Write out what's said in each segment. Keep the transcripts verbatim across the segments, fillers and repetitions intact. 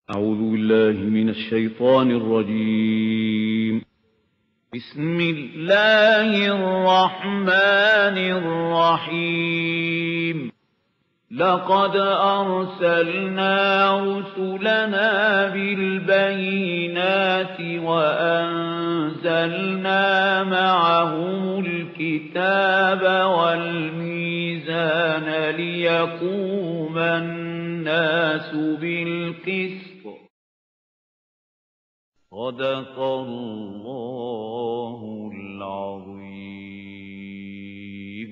أعوذ بالله من الشيطان الرجيم. بسم الله الرحمن الرحيم. لقد أرسلنا رسلنا بالبينات وأنزلنا معهم الكتاب والميزان ليقوم الناس بالقسط. صدق الله العظيم.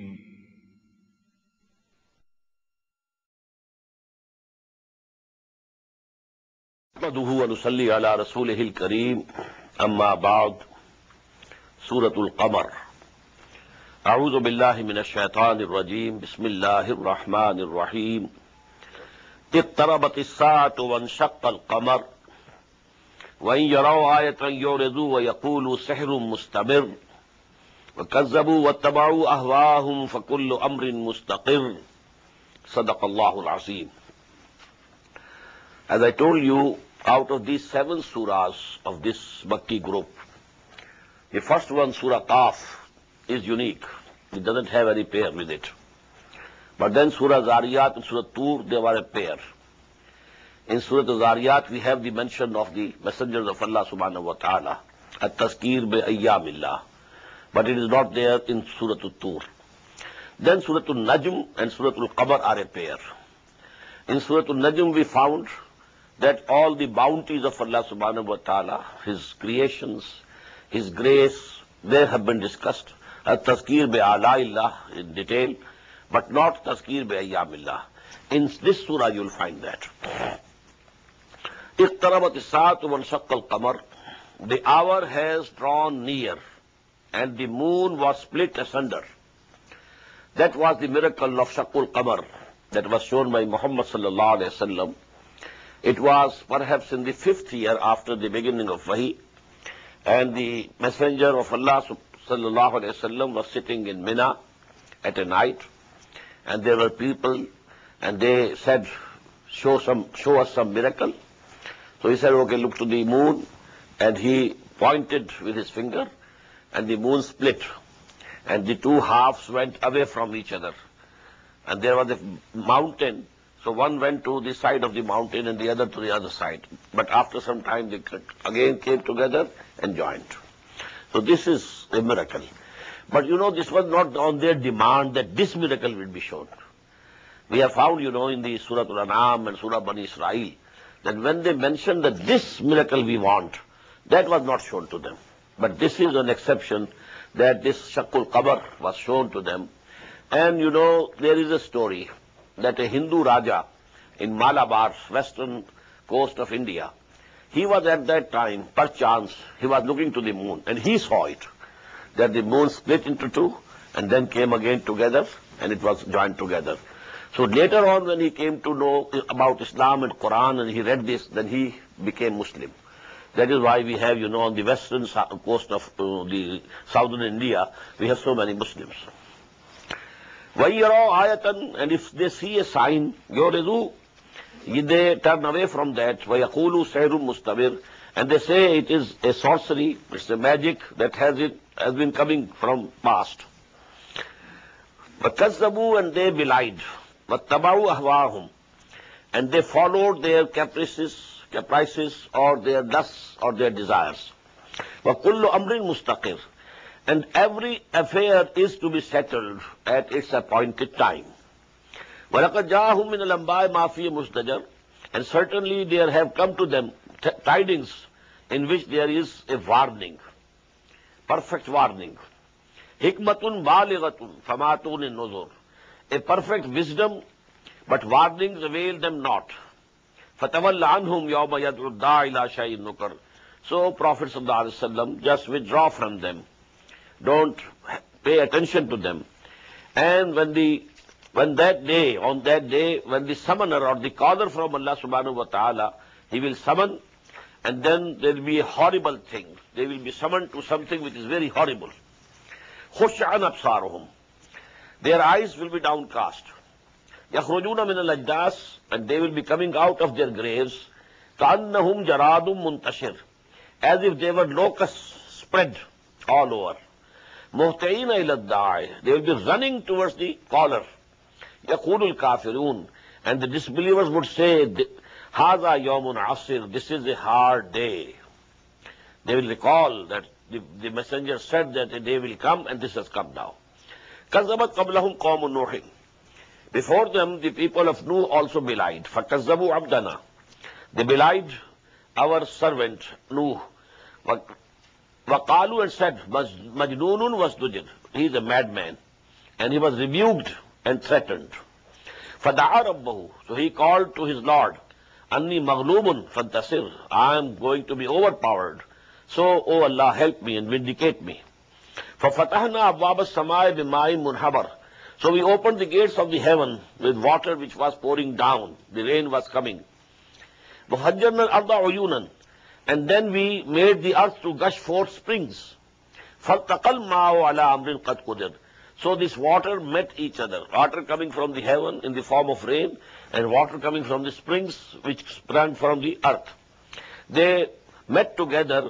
نحمده ونصلي على رسوله الكريم أما بعد. سورة القمر. أعوذ بالله من الشيطان الرجيم. بسم الله الرحمن الرحيم. اقتربت الساعة وانشق القمر وإن يروا آية يعرضوا ويقولوا سحر مستمر وكذبوا واتبعوا أهواهم فكل أمر مستقر. صدق الله العظيم. As I told you, out of these seven surahs of this Makki group, the first one, Surah Qaf, is unique. It doesn't have any pair with it. But then Surah Zariyat and Surah Tur, they were a pair. In Surah Zariyat, we have the mention of the messengers of Allah subhanahu wa ta'ala, at-tazkir bi-ayyamillah. But it is not there in Surah Tur. Then Surah Al-Najm and Surah Al-Qamar are a pair. In Surah Al-Najm, we found that all the bounties of Allah subhanahu wa ta'ala, His creations, His grace, they have been discussed. At-tazkir bi-ala'illah in detail, but not tazkir bi-ayyamillah. In this surah you will find that. اقتربت الساعة وانشق القمر. The hour has drawn near and the moon was split asunder. That was the miracle of Shaqqul Qamar that was shown by Muhammad sallallahu alayhi wa sallam. It was perhaps in the fifth year after the beginning of Wahi, and the messenger of Allah sallallahu alayhi wa sallam was sitting in Mina at a night, and there were people, and they said, show some, show us some miracle. So he said, okay, look to the moon, and he pointed with his finger, and the moon split, and the two halves went away from each other. And there was a mountain, so one went to the side of the mountain and the other to the other side. But after some time, they again came together and joined. So this is a miracle. But you know, this was not on their demand that this miracle will be shown. We have found, you know, in the Surah Al-An'am and Surah Bani Israel, that when they mentioned that this miracle we want, that was not shown to them. But this is an exception, that this Shaqqul Qamar was shown to them. And you know, there is a story that a Hindu Raja in Malabar, western coast of India, he was at that time, perchance, he was looking to the moon, and he saw it, that the moon split into two, and then came again together, and it was joined together. So later on, when he came to know about Islam and Quran, and he read this, then he became Muslim. That is why we have, you know, on the western coast of uh, the southern India, we have so many Muslims. وَيَرَوْا آيَةً, and if they see a sign, يُعْرِضُوا, they turn away from that. وَيَقُولُوا سَحْرٌ مُسْتَمِرٌ, and they say it is a sorcery, it's a magic that has it has been coming from past. وَكَذَّبُوا, and they belied. وَاتَّبَعُوا أَهْوَاهُمْ, and they followed their caprices, caprices or their lusts or their desires. وَكُلُّ أَمْرٍ مُسْتَقِرٌ, and every affair is to be settled at its appointed time. وَلَقَدْ جَاءَهُم مِّنَ الْأَنبَاءِ مَا فِيهِ مُزْدَجَرٌ, and certainly there have come to them t- tidings in which there is a warning, perfect warning. حِكْمَةٌ بَالِغَةٌ فَمَا تُغْنِ النُّذُرُ, a perfect wisdom, but warnings avail them not. فَتَوَلَّ عَنْهُمْ يَوْمَ يَدْعُ الدَّاعِ إِلَىٰ شَيْءٍ نُكَرٍ, so Prophet sallallahu alaihi wasallam, just withdraw from them. Don't pay attention to them. And when the when that day, on that day, when the summoner or the caller from Allah subhanahu wa ta'ala, he will summon, and then there will be a horrible thing. They will be summoned to something which is very horrible. خُشْعَ عَنْ أَبْصَارُهُمْ, their eyes will be downcast. يَخْرُجُونَ مِنَ الْأَجْدَاثِ, and they will be coming out of their graves. كأنهم جراد منتشر, as if they were locusts spread all over. مهطعين إلى الداعي, they will be running towards the caller. يقول الكافرون, and the disbelievers would say, هذا يوم عسر, this is a hard day. They will recall that the, the messenger said that a day will come, and this has come now. كذبت قبلهم قوم نوح. Before them, the people of Nuh also belied. فَكَذَّبُوا عَبْدَنَا. They belied our servant, Nuh. وَقَالُوا and said, مَجْنُونٌ وَاسْدُجِرٌ. He is a madman. And he was rebuked and threatened. فَدَعَى رَبَّهُ. So he called to his Lord, أَنِّي مَغْلُوبٌ فَانْتَصِرْ. I am going to be overpowered. So, O Allah, help me and vindicate me. فَفَتَحْنَا أَبْوَابَ السَّمَاءِ بِمَاءٍ مُنْهَمَرٍ. So we opened the gates of the heaven with water which was pouring down. The rain was coming. وَفَجَّرْنَا الْأَرْضَ عُيُونًا. And then we made the earth to gush forth springs. فَالْتَقَى الْمَاءُ عَلَى أَمْرٍ قَدْ قُدِرَ. So this water met each other. Water coming from the heaven in the form of rain, and water coming from the springs which sprang from the earth. They met together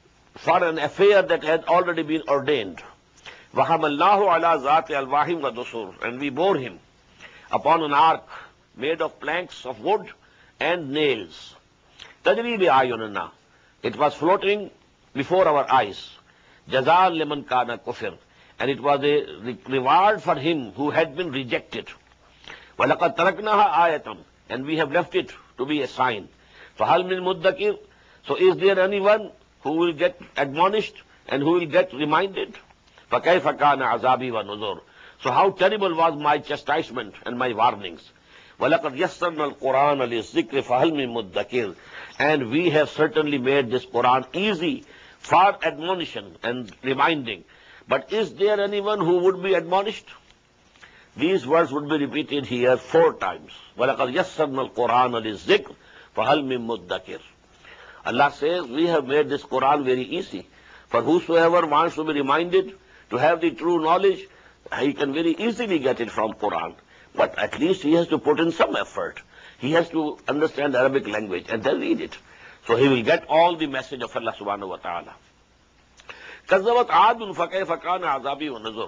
for an affair that had already been ordained. وَحَمَلْنَاهُ عَلَى ذَاتِ أَلْوَاحٍ وَدُسُورٍ. And we bore him upon an ark made of planks of wood and nails. تَجْرِي بِأَعْيُنِنَا. It was floating before our eyes. جَزَاءً لِمَنْ كَانَ كُفِرٍ. And it was a reward for him who had been rejected. وَلَقَدْ تَرَكْنَاهَا آيَةً. And we have left it to be a sign. فَهَلْ مِنْ مُدَّكِرٍ. So is there anyone who will get admonished and who will get reminded? فَكَيْفَ كَانَ عَذَابِي وَنُذُرِ. So how terrible was my chastisement and my warnings. وَلَقَدْ يَسَّرْنَا الْقُرْآنَ لِلذِّكْرِ فَهَلْ مِن مُدَّكِرٍ. And we have certainly made this Quran easy for admonition and reminding. But is there anyone who would be admonished? These words would be repeated here four times. وَلَقَدْ يَسَّرْنَا الْقُرْآنَ لِلذِّكْرِ فَهَلْ مِن مُدَّكِرٍ. Allah says, we have made this Quran very easy. For whosoever wants to be reminded, to have the true knowledge, he can very easily get it from Quran. But at least he has to put in some effort. He has to understand Arabic language and then read it. So he will get all the message of Allah subhanahu wa ta'ala. كَذَّبَتْ عَادٌ فَكَيْفَ كَانَ عَذَابِي وَنُذُرِ.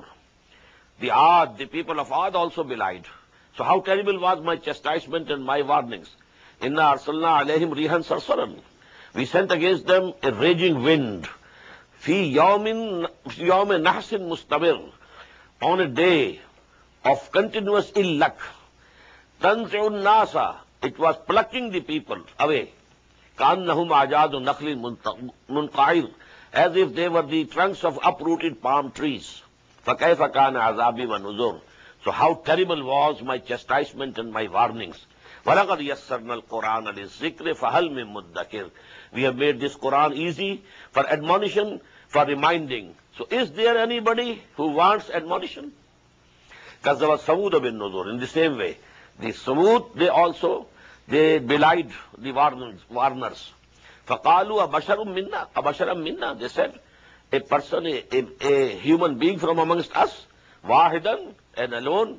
The Ad, the people of Ad also belied. So how terrible was my chastisement and my warnings. إِنَّا أَرْسَلْنَا عَلَيْهِمْ رِيحًا صَرْصَرًا. We sent against them a raging wind. فِي يَوْمٍ يَوْمٍ نَحْسٍ مُسْتَمِرٍ. On a day of continuous ill luck. تَنْزِعُ النَّاسَ. It was plucking the people away. كَأَنَّهُمْ أَعْجَازُ نَخْلٍ مُنْقَعِرٍ. As if they were the trunks of uprooted palm trees. فَكَيْفَ كَانَ عَذَابِي وَنُذُرِ. So how terrible was my chastisement and my warnings. وَلَقَدْ يَسَّرْنَا الْقُرْآنَ لِلذِّكْرِ فَهَلْ مِن مُدَّكِرٍ. We have made this Quran easy for admonition, for reminding. So is there anybody who wants admonition? كَذَّبَتْ ثَمُودَ بِالنُّذُرِ. In the same way, the Samud, they also, they belied the warners. warners. فَقَالُوا أَبَشَرٌ مِنَّا أَبَشَرًا مِنَّا. They said, a person, a, a, a human being from amongst us, واحدا and alone,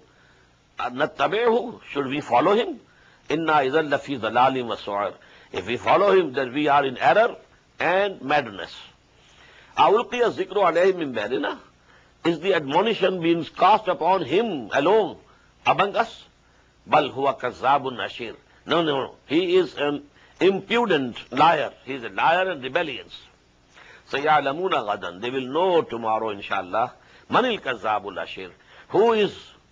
نَتَّبِعْهُ. Should we follow him? إِنَّا إِذًا لَفِي ضَلَالٍ وَسُعُرٍ. If we follow him, then we are in error and madness. أَوْلْقِيَ الذِّكْرُ عَلَيْهِ مِنْ بَيْنِنَا. Is the admonition being cast upon him alone among us? بَلْ هُوَ كَذَّابٌ أَشِيرٌ. No, no, no. He is an impudent liar. He is a liar and rebellious. سَيَعْلَمُونَ غَدًا. They will know tomorrow, inshallah. مَنِ الْكَذَّابُ الْأَشِيرُ. Who is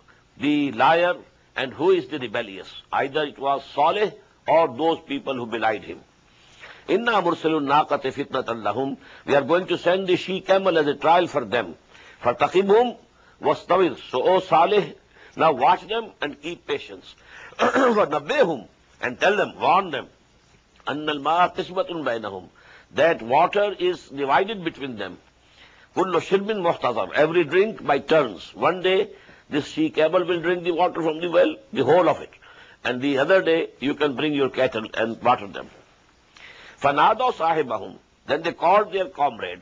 the liar and who is the rebellious? Either it was Saleh or those people who belied him. Inna mursalun naqati fitnatan lahum. We are going to send the she camel as a trial for them. Fataqibhum wastawir. So, O Saleh, now watch them and keep patience. Wanabbihum, and tell them, warn them. Annal ma'a qismatun bainahum. That water is divided between them. Kullu shirbin muhtazar. Every drink by turns. One day, this she camel will drink the water from the well, the whole of it. And the other day, you can bring your cattle and water them. فَنَادَوْ صَاحِبَهُمْ. Then they called their comrade.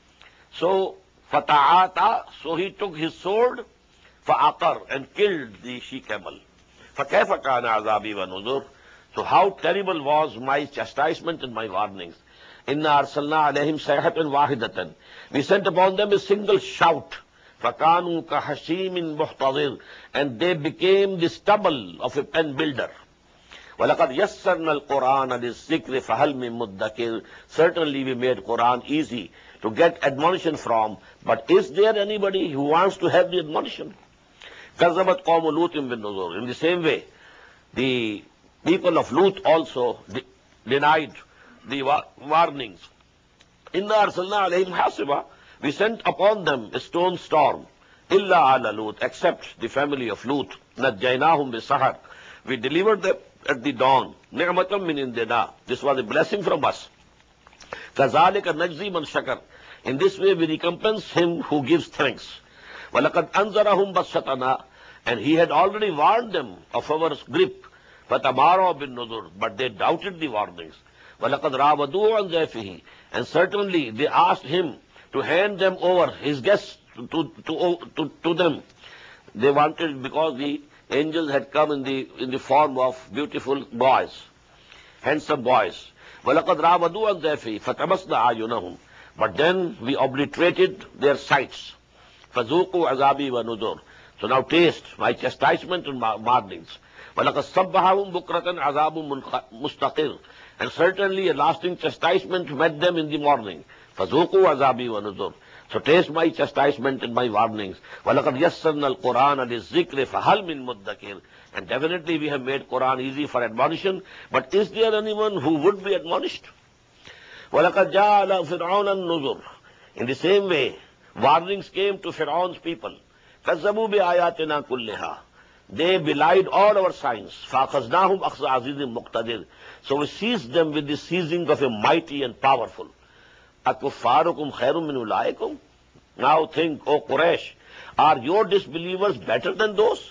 So, فَتَعَاتَى. So he took his sword, فَأَقَرْ, and killed the she camel. فَكَيْفَ كَانَ عَذَابِي وَنُذُرْ. So how terrible was my chastisement and my warnings. Inna arsalna alayhim sayhatan wahidatan. We sent upon them a single shout. فَكَانُوا كَحَشِيمٍ مُحْتَضِرٍ. And they became the stubble of a pen builder. وَلَقَدْ يَسَّرْنَا الْقُرْآنَ لِلذِّكْرِ فَهَلْ مِن مُدَّكِرٍ. Certainly we made Quran easy to get admonition from, but is there anybody who wants to have the admonition? كَذَّبَتْ قَوْمُ لُوطٍ بِالنُّذُرِ. In the same way, the people of Lut also de denied the wa warnings. Inna arsalna alayhim hasiba. We sent upon them a stone storm. Illa ala Lut, except the family of Lut. Najjaynahum bisahar. We delivered them at the dawn. Ni'matam min indina. This was a blessing from us. Kazalika najzi man shakar. In this way we recompense him who gives thanks. Walaqad anzarahum bashatana. And he had already warned them of our grip. Fatamara bin nudur. But they doubted the warnings. وَلَقَدْ رَاوَدُوهُ عَنْ ضَيْفِهِ. And certainly they asked him to hand them over, his guests, to, to, to, to them. They wanted, because the angels had come in the, in the form of beautiful boys, handsome boys. وَلَقَدْ رَاوَدُوهُ عَنْ ضَيْفِهِ فَتَمَسْنَا أَعْيُنَهُم. But then we obliterated their sights. فَذُوقُوا عَذَابِي وَنُذُرِ. So now taste my chastisement and warnings. وَلَقَدْ صَبَّحَهُمْ بُكْرَةً عَذَابٌ مُسْتَقِرٌ. And certainly a lasting chastisement met them in the morning. فَذُوقُوا عَذَابِي وَنُذُرِ. So taste my chastisement and my warnings. وَلَقَدْ يَسَّرْنَا الْقُرْآنَ لِلذِّكْرِ فَهَلْ مِن مُدَّكِرٍ. And definitely we have made Quran easy for admonition. But is there anyone who would be admonished? وَلَقَدْ جَاءَ عَلَى فِرْعَوْنَ النُّذُرُ. In the same way, warnings came to Fir'aun's people. كَذَّبُوا بِآيَاتِنَا كُلِّهَا. They belied all our signs. فَأَخَذْنَاهُمْ أَخْذَ عَزِيزٍ مُقْتَدِرٍ. So we seized them with the seizing of a mighty and powerful. أَكُفَّارُكُمْ خَيْرٌ مِنْ أُولَٰئِكُمْ. Now think, O Quraysh, are your disbelievers better than those?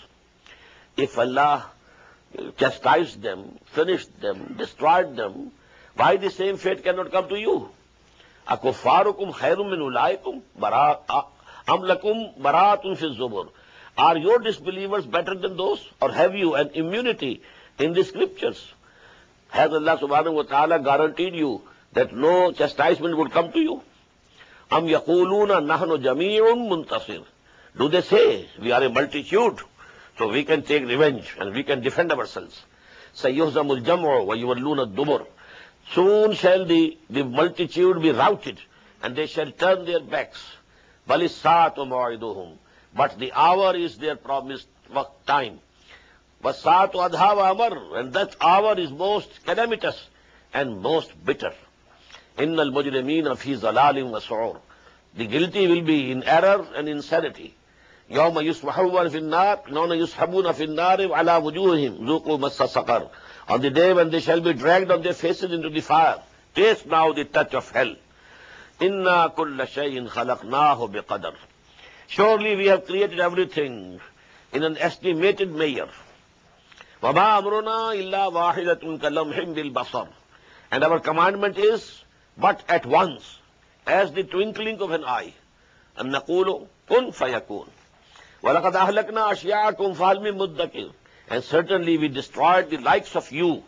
If Allah chastised them, finished them, destroyed them, why the same fate cannot come to you? أَكُفَّارُكُمْ خَيْرٌ مِنْ أُولَٰئِكُمْ أَمْ لَكُمْ بَرَاءَةٌ فِي الزُّبُرِ. Are your disbelievers better than those? Or have you an immunity in the scriptures? Has Allah subhanahu wa ta'ala guaranteed you that no chastisement would come to you? Am yaquluna nahnu jami'un muntasir. Do they say we are a multitude, so we can take revenge and we can defend ourselves? Sayyuhzamul jam'u wa yuwalluna ad-dubur. Soon shall the, the multitude be routed and they shall turn their backs. Balis sa'atu ma'iduhum. But the hour is their promised time. Wasatu adha wa amar. And that hour is most calamitous and most bitter. Innal mujrimina fi zalalim wa su'ur. The guilty will be in error and insanity. Yawma yusbahuna fi an-nar, yawma yushabuna fi an-nar ala wujuhihim zuqu massa saqar. On the day when they shall be dragged on their faces into the fire, taste now the touch of hell. Inna kulla shay'in khalaqnahu biqadar. Surely we have created everything in an estimated measure. وَمَا أَمْرُنَا إِلَّا وَاحِدَةٌ كَلَمْحٍ بِالْبَصَرِ. And our commandment is but at once, as the twinkling of an eye. أَن نَقُولُ كُن فَيَكُونَ. وَلَقَدْ أَهْلَكْنَا أَشْيَاعَكُمْ فَهَلْ مِن مُدَّكِرٍ. And certainly we destroyed the likes of you.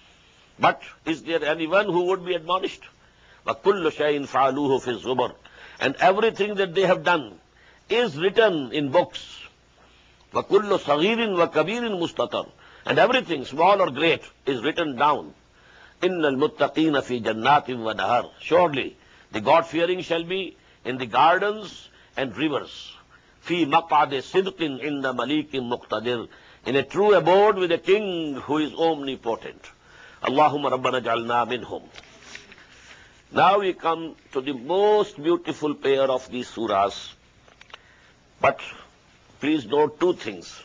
But is there anyone who would be admonished? وَكُلُّ شَيْءٍ فَعَلُوهُ فِي الزُّبُرِ. And everything that they have done is written in books. وَكُلُّ صَغِيرٍ وَكَبِيرٍ مُسْتَطَرٍ. And everything, small or great, is written down. إِنَّ الْمُتَّقِينَ فِي جَنَّاتٍ وَنَهَرٍ. Surely the God-fearing shall be in the gardens and rivers. فِي مَقْعَدِ صِدْقٍ عِنْدَ مَلِيكٍ مُقْتَدِرٍ. In a true abode with a king who is omnipotent. Allahumma rabbana ja'alna minhum. Now we come to the most beautiful pair of these surahs. But please note two things.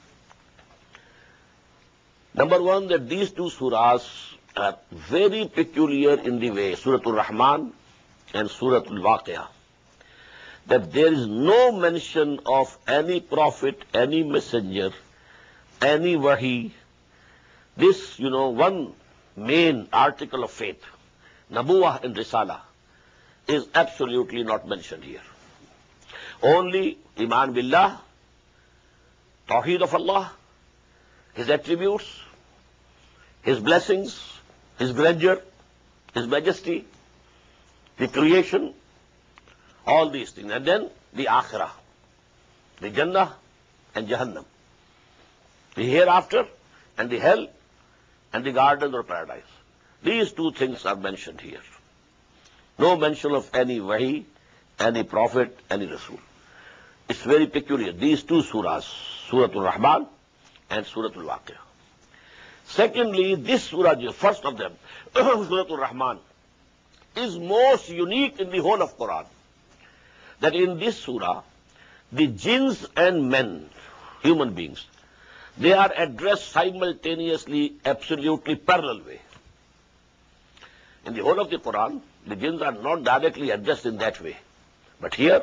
Number one, that these two surahs are very peculiar in the way, Surah Al-Rahman and Surah Al-Waqi'ah, that there is no mention of any prophet, any messenger, any wahi. This, you know, one main article of faith, Nabuwah and Risala, is absolutely not mentioned here. Only Iman Billah, Tawheed of Allah, His attributes, His blessings, His grandeur, His majesty, the creation, all these things. And then the Akhirah, the Jannah and Jahannam, the hereafter and the hell and the garden or paradise. These two things are mentioned here. No mention of any Wahi, any Prophet, any Rasul. It's very peculiar. These two surahs, Surah Al-Rahman and Surah Al-Waqi'ah. Secondly, this surah, the first of them, Surah Al-Rahman, is most unique in the whole of Quran. That in this surah, the jinns and men, human beings, they are addressed simultaneously, absolutely parallel way. In the whole of the Quran, the jinns are not directly addressed in that way. But here,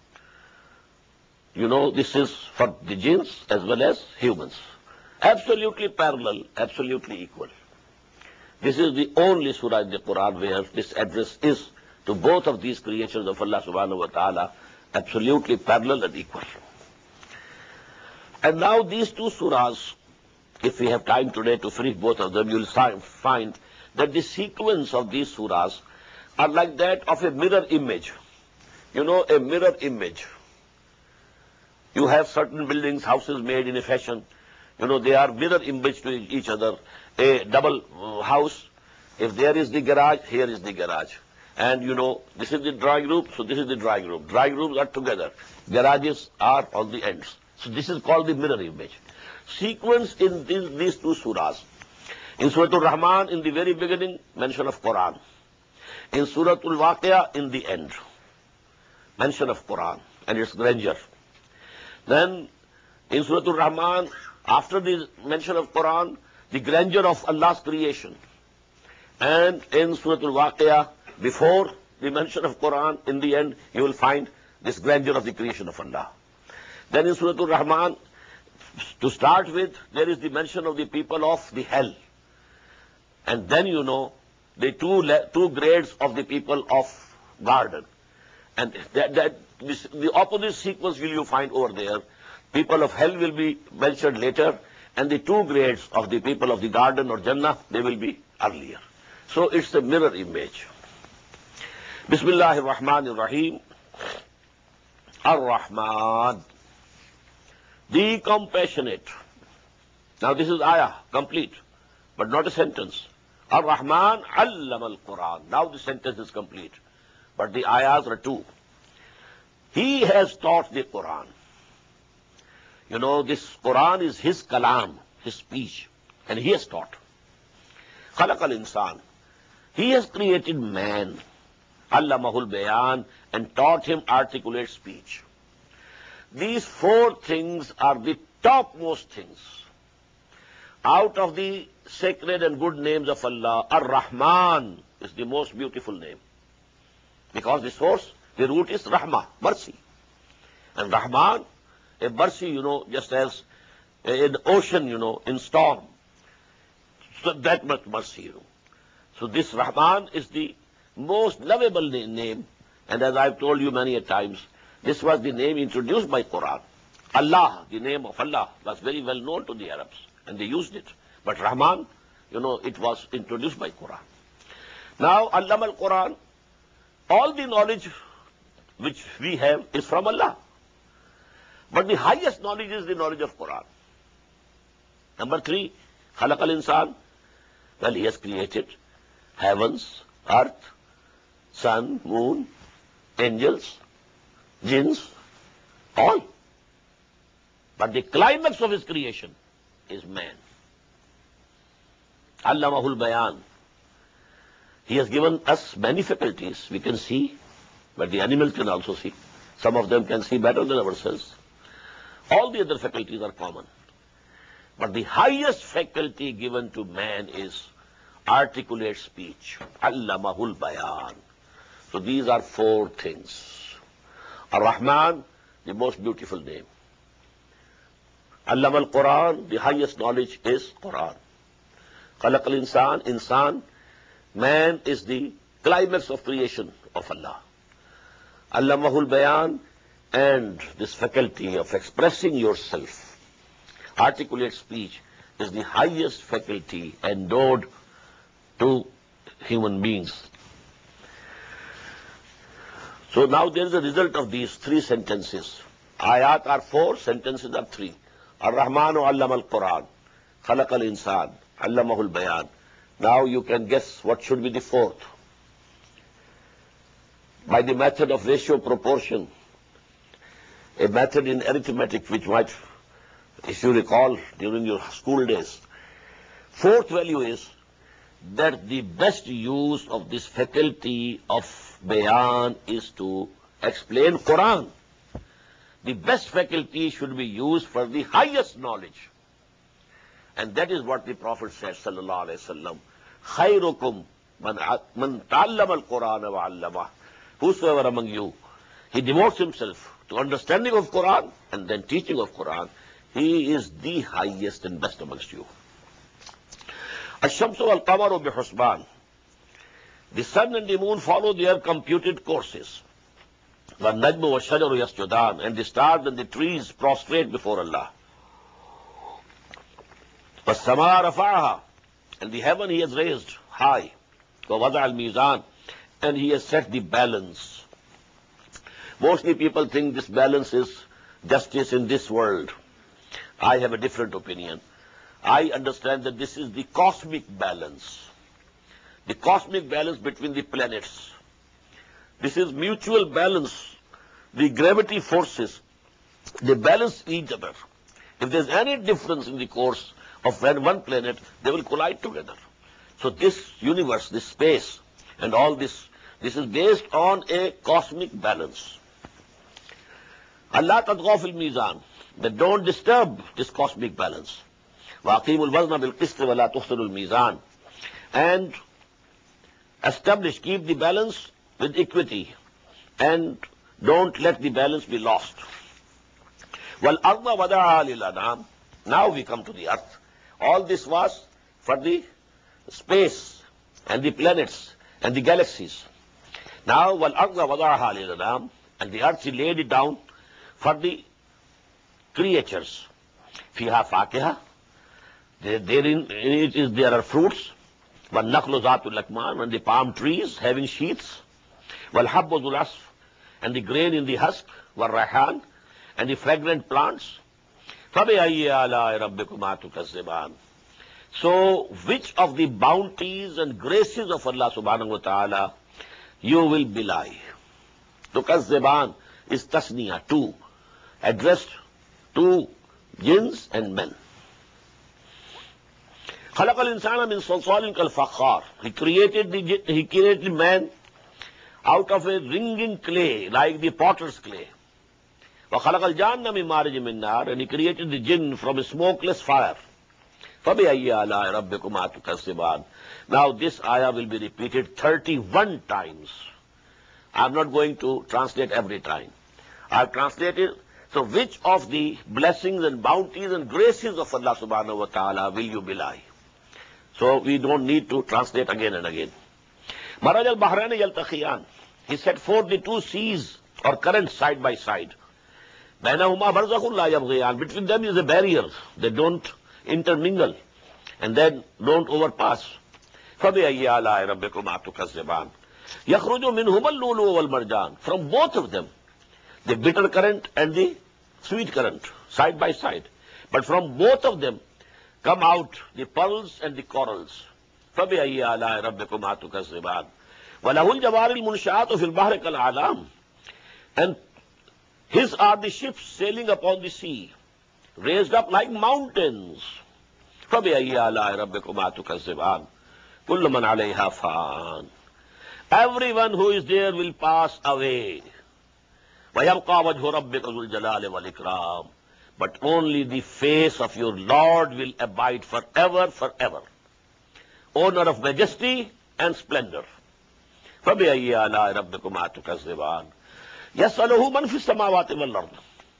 you know, this is for the jinns as well as humans. Absolutely parallel, absolutely equal. This is the only surah in the Quran where this address is to both of these creations of Allah subhanahu wa ta'ala absolutely parallel and equal. And now these two surahs, if we have time today to finish both of them, you will find that the sequence of these surahs are like that of a mirror image. You know, a mirror image. You have certain buildings, houses made in a fashion. You know, they are mirror image to each other. A double uh, house, if there is the garage, here is the garage. And you know, this is the drawing room, so this is the drawing room. Drawing rooms are together. Garages are on the ends. So this is called the mirror image. Sequence in these, these two surahs. In Surah Al-Rahman, in the very beginning, mention of Quran. In Surah Al-Waqi'ah, in the end, mention of Quran and its grandeur. Then, in Surah Al-Rahman, after the mention of Quran, the grandeur of Allah's creation. And in Surah Al-Waqi'ah, before the mention of Quran, in the end, you will find this grandeur of the creation of Allah. Then in Surah Al-Rahman, to start with, there is the mention of the people of the hell. And then you know, the two, two grades of the people of garden. And that, that this, the opposite sequence will you find over there. People of hell will be mentioned later, and the two grades of the people of the garden or Jannah, they will be earlier. So it's a mirror image. Bismillahir Rahmanir Rahim. Ar-Rahman, the compassionate. Now this is ayah, complete, but not a sentence. Ar-Rahman allama al-Quran. Now the sentence is complete, but the ayahs are two. He has taught the Quran. You know, this Quran is his kalam, his speech, and he has taught. Khalaq al-insan. He has created man. Allamahul bayan, and taught him articulate speech. These four things are the topmost things. Out of the sacred and good names of Allah, Ar-Rahman is the most beautiful name. Because the source, the root is Rahmah, mercy. And Rahman, a mercy, you know, just as in ocean, you know, in storm. So that much mercy, you know. So this Rahman is the most lovable name, and as I've told you many a times, this was the name introduced by Quran. Allah, the name of Allah, was very well known to the Arabs, and they used it. But Rahman, you know, it was introduced by Quran. Now, Allama al-Quran, all the knowledge which we have is from Allah. But the highest knowledge is the knowledge of Quran. Number three, Khalaq al-Insan. Well, he has created heavens, earth, sun, moon, angels, jinns, all. But the climax of his creation is man. Allamahul bayan. He has given us many faculties. We can see, but the animals can also see. Some of them can see better than ourselves. All the other faculties are common. But the highest faculty given to man is articulate speech. Allamahul bayan. So these are four things. Ar-Rahman, the most beautiful name. Allama al-Quran, the highest knowledge is Quran. Khalaq al-Insan, insan, man is the climax of creation of Allah. Allamahul bayan, and this faculty of expressing yourself, articulate speech, is the highest faculty endowed to human beings. So now there is a result of these three sentences. Ayat are four, sentences are three. Ar-Rahmanu allama al-Quran, khalaq al-insan, allamahu al-bayan. Now you can guess what should be the fourth. By the method of ratio proportion, a method in arithmetic which might, if you recall during your school days, fourth value is that the best use of this faculty of bayan is to explain Quran. The best faculty should be used for the highest knowledge. And that is what the Prophet said, sallallahu alayhi wa sallam, khayrukum man ta'allama al-Quran wa 'allamah. Whosoever among you, he devotes himself to understanding of Quran and then teaching of Quran, he is the highest and best amongst you. Ash-shamsu wal-qamaru bi-husban. The sun and the moon follow their computed courses. وَالنَّجْمُ وَالشَّجَرُ يَسْجُدَانِ. And the stars and the trees prostrate before Allah. وَالسَّمَاءَ رَفَعَهَا. And the heaven he has raised high. وَوَضَعَ الْمِيزَانِ. And he has set the balance. Mostly people think this balance is justice in this world. I have a different opinion. I understand that this is the cosmic balance. The cosmic balance between the planets. This is mutual balance. The gravity forces, they balance each other. If there's any difference in the course of one planet, they will collide together. So this universe, this space, and all this, this is based on a cosmic balance. Allah tadghaw fil mizan, that don't disturb this cosmic balance. Waqimul wazna bil qist wa la tukhsirul mizan. And establish, keep the balance with equity, and don't let the balance be lost. Wal arda wada'a lil anam. Now we come to the earth. All this was for the space and the planets and the galaxies. Now wal arda wada'a lil anam, and the earth he laid it down for the creatures. Fiha fakiha. Therein in it is there are fruits. Wal nakhlu zatul lakman, and the palm trees having sheaths. Wal habbu dhul asf, and the grain in the husk. Wal rayhan, and the fragrant plants. فَبِأَيِّ آلَاءِ رَبِّكُمَا تُكَذِّبَانِ. So, which of the bounties and graces of Allah subhanahu wa ta'ala you will belie? Tukazziban is tasniya, two, addressed to jinns and men. خَلَقَ الْإِنسَانَ مِنْ صَلْصَالٍ كَالْفَخَّارِ. He created the he created man out of a ringing clay, like the potter's clay. وَخَلَقَ الْجَانَّ مِنْ مَارِجٍ مِنْ نَارٍ. And he created the jinn from a smokeless fire. فَبِأَيِّ آلَاءِ رَبِّكُمَا تُكَذِّبَانِ. Now this ayah will be repeated thirty-one times. I'm not going to translate every time. I've translated, so which of the blessings and bounties and graces of Allah subhanahu wa ta'ala will you belie? So we don't need to translate again and again. Maraj al-Bahrani yaltaqiyan. He set forth the two seas or currents side by side. Bainahuma barzakhun la yabghiyan. Between them is a barrier. They don't intermingle and then don't overpass. فَبِأَيِّ آلَاءِ رَبِّكُمَا تُكَذِّبَانِ. يَخْرُجُ مِنْهُمَا اللُّؤْلُؤُ وَالْمَرْجَانُ. From both of them, the bitter current and the sweet current, side by side. But from both of them come out the pearls and the corals. فَبِأَيِّ آلَاءِ رَبِّكُمَا تُكَذِّبَانِ. وَلَهُ الْجَوَارِ الْمُنْشَآتُ فِي الْبَحْرِ كَالْأَعْلَامِ. And his are the ships sailing upon the sea, raised up like mountains. فَبِأَيِّ آلَاءِ رَبِّكُمَا تُكَذِّبَانِ. كُلُّ مَنْ عَلَيْهَا فَانٍ. Everyone who is there will pass away. وَيَبْقَى وَجْهُ رَبِّكَ ذُو الْجَلَالِ وَالْإِكْرَامِ. But only the face of your Lord will abide forever, forever. Owner of majesty and splendor. فَبِأَيِّ آلَاءِ رَبِّكُمَا تُكَذِّبَانِ. يَسْأَلُهُ مَنْ فِي السَّمَاوَاتِ وَالْأَرْضِ.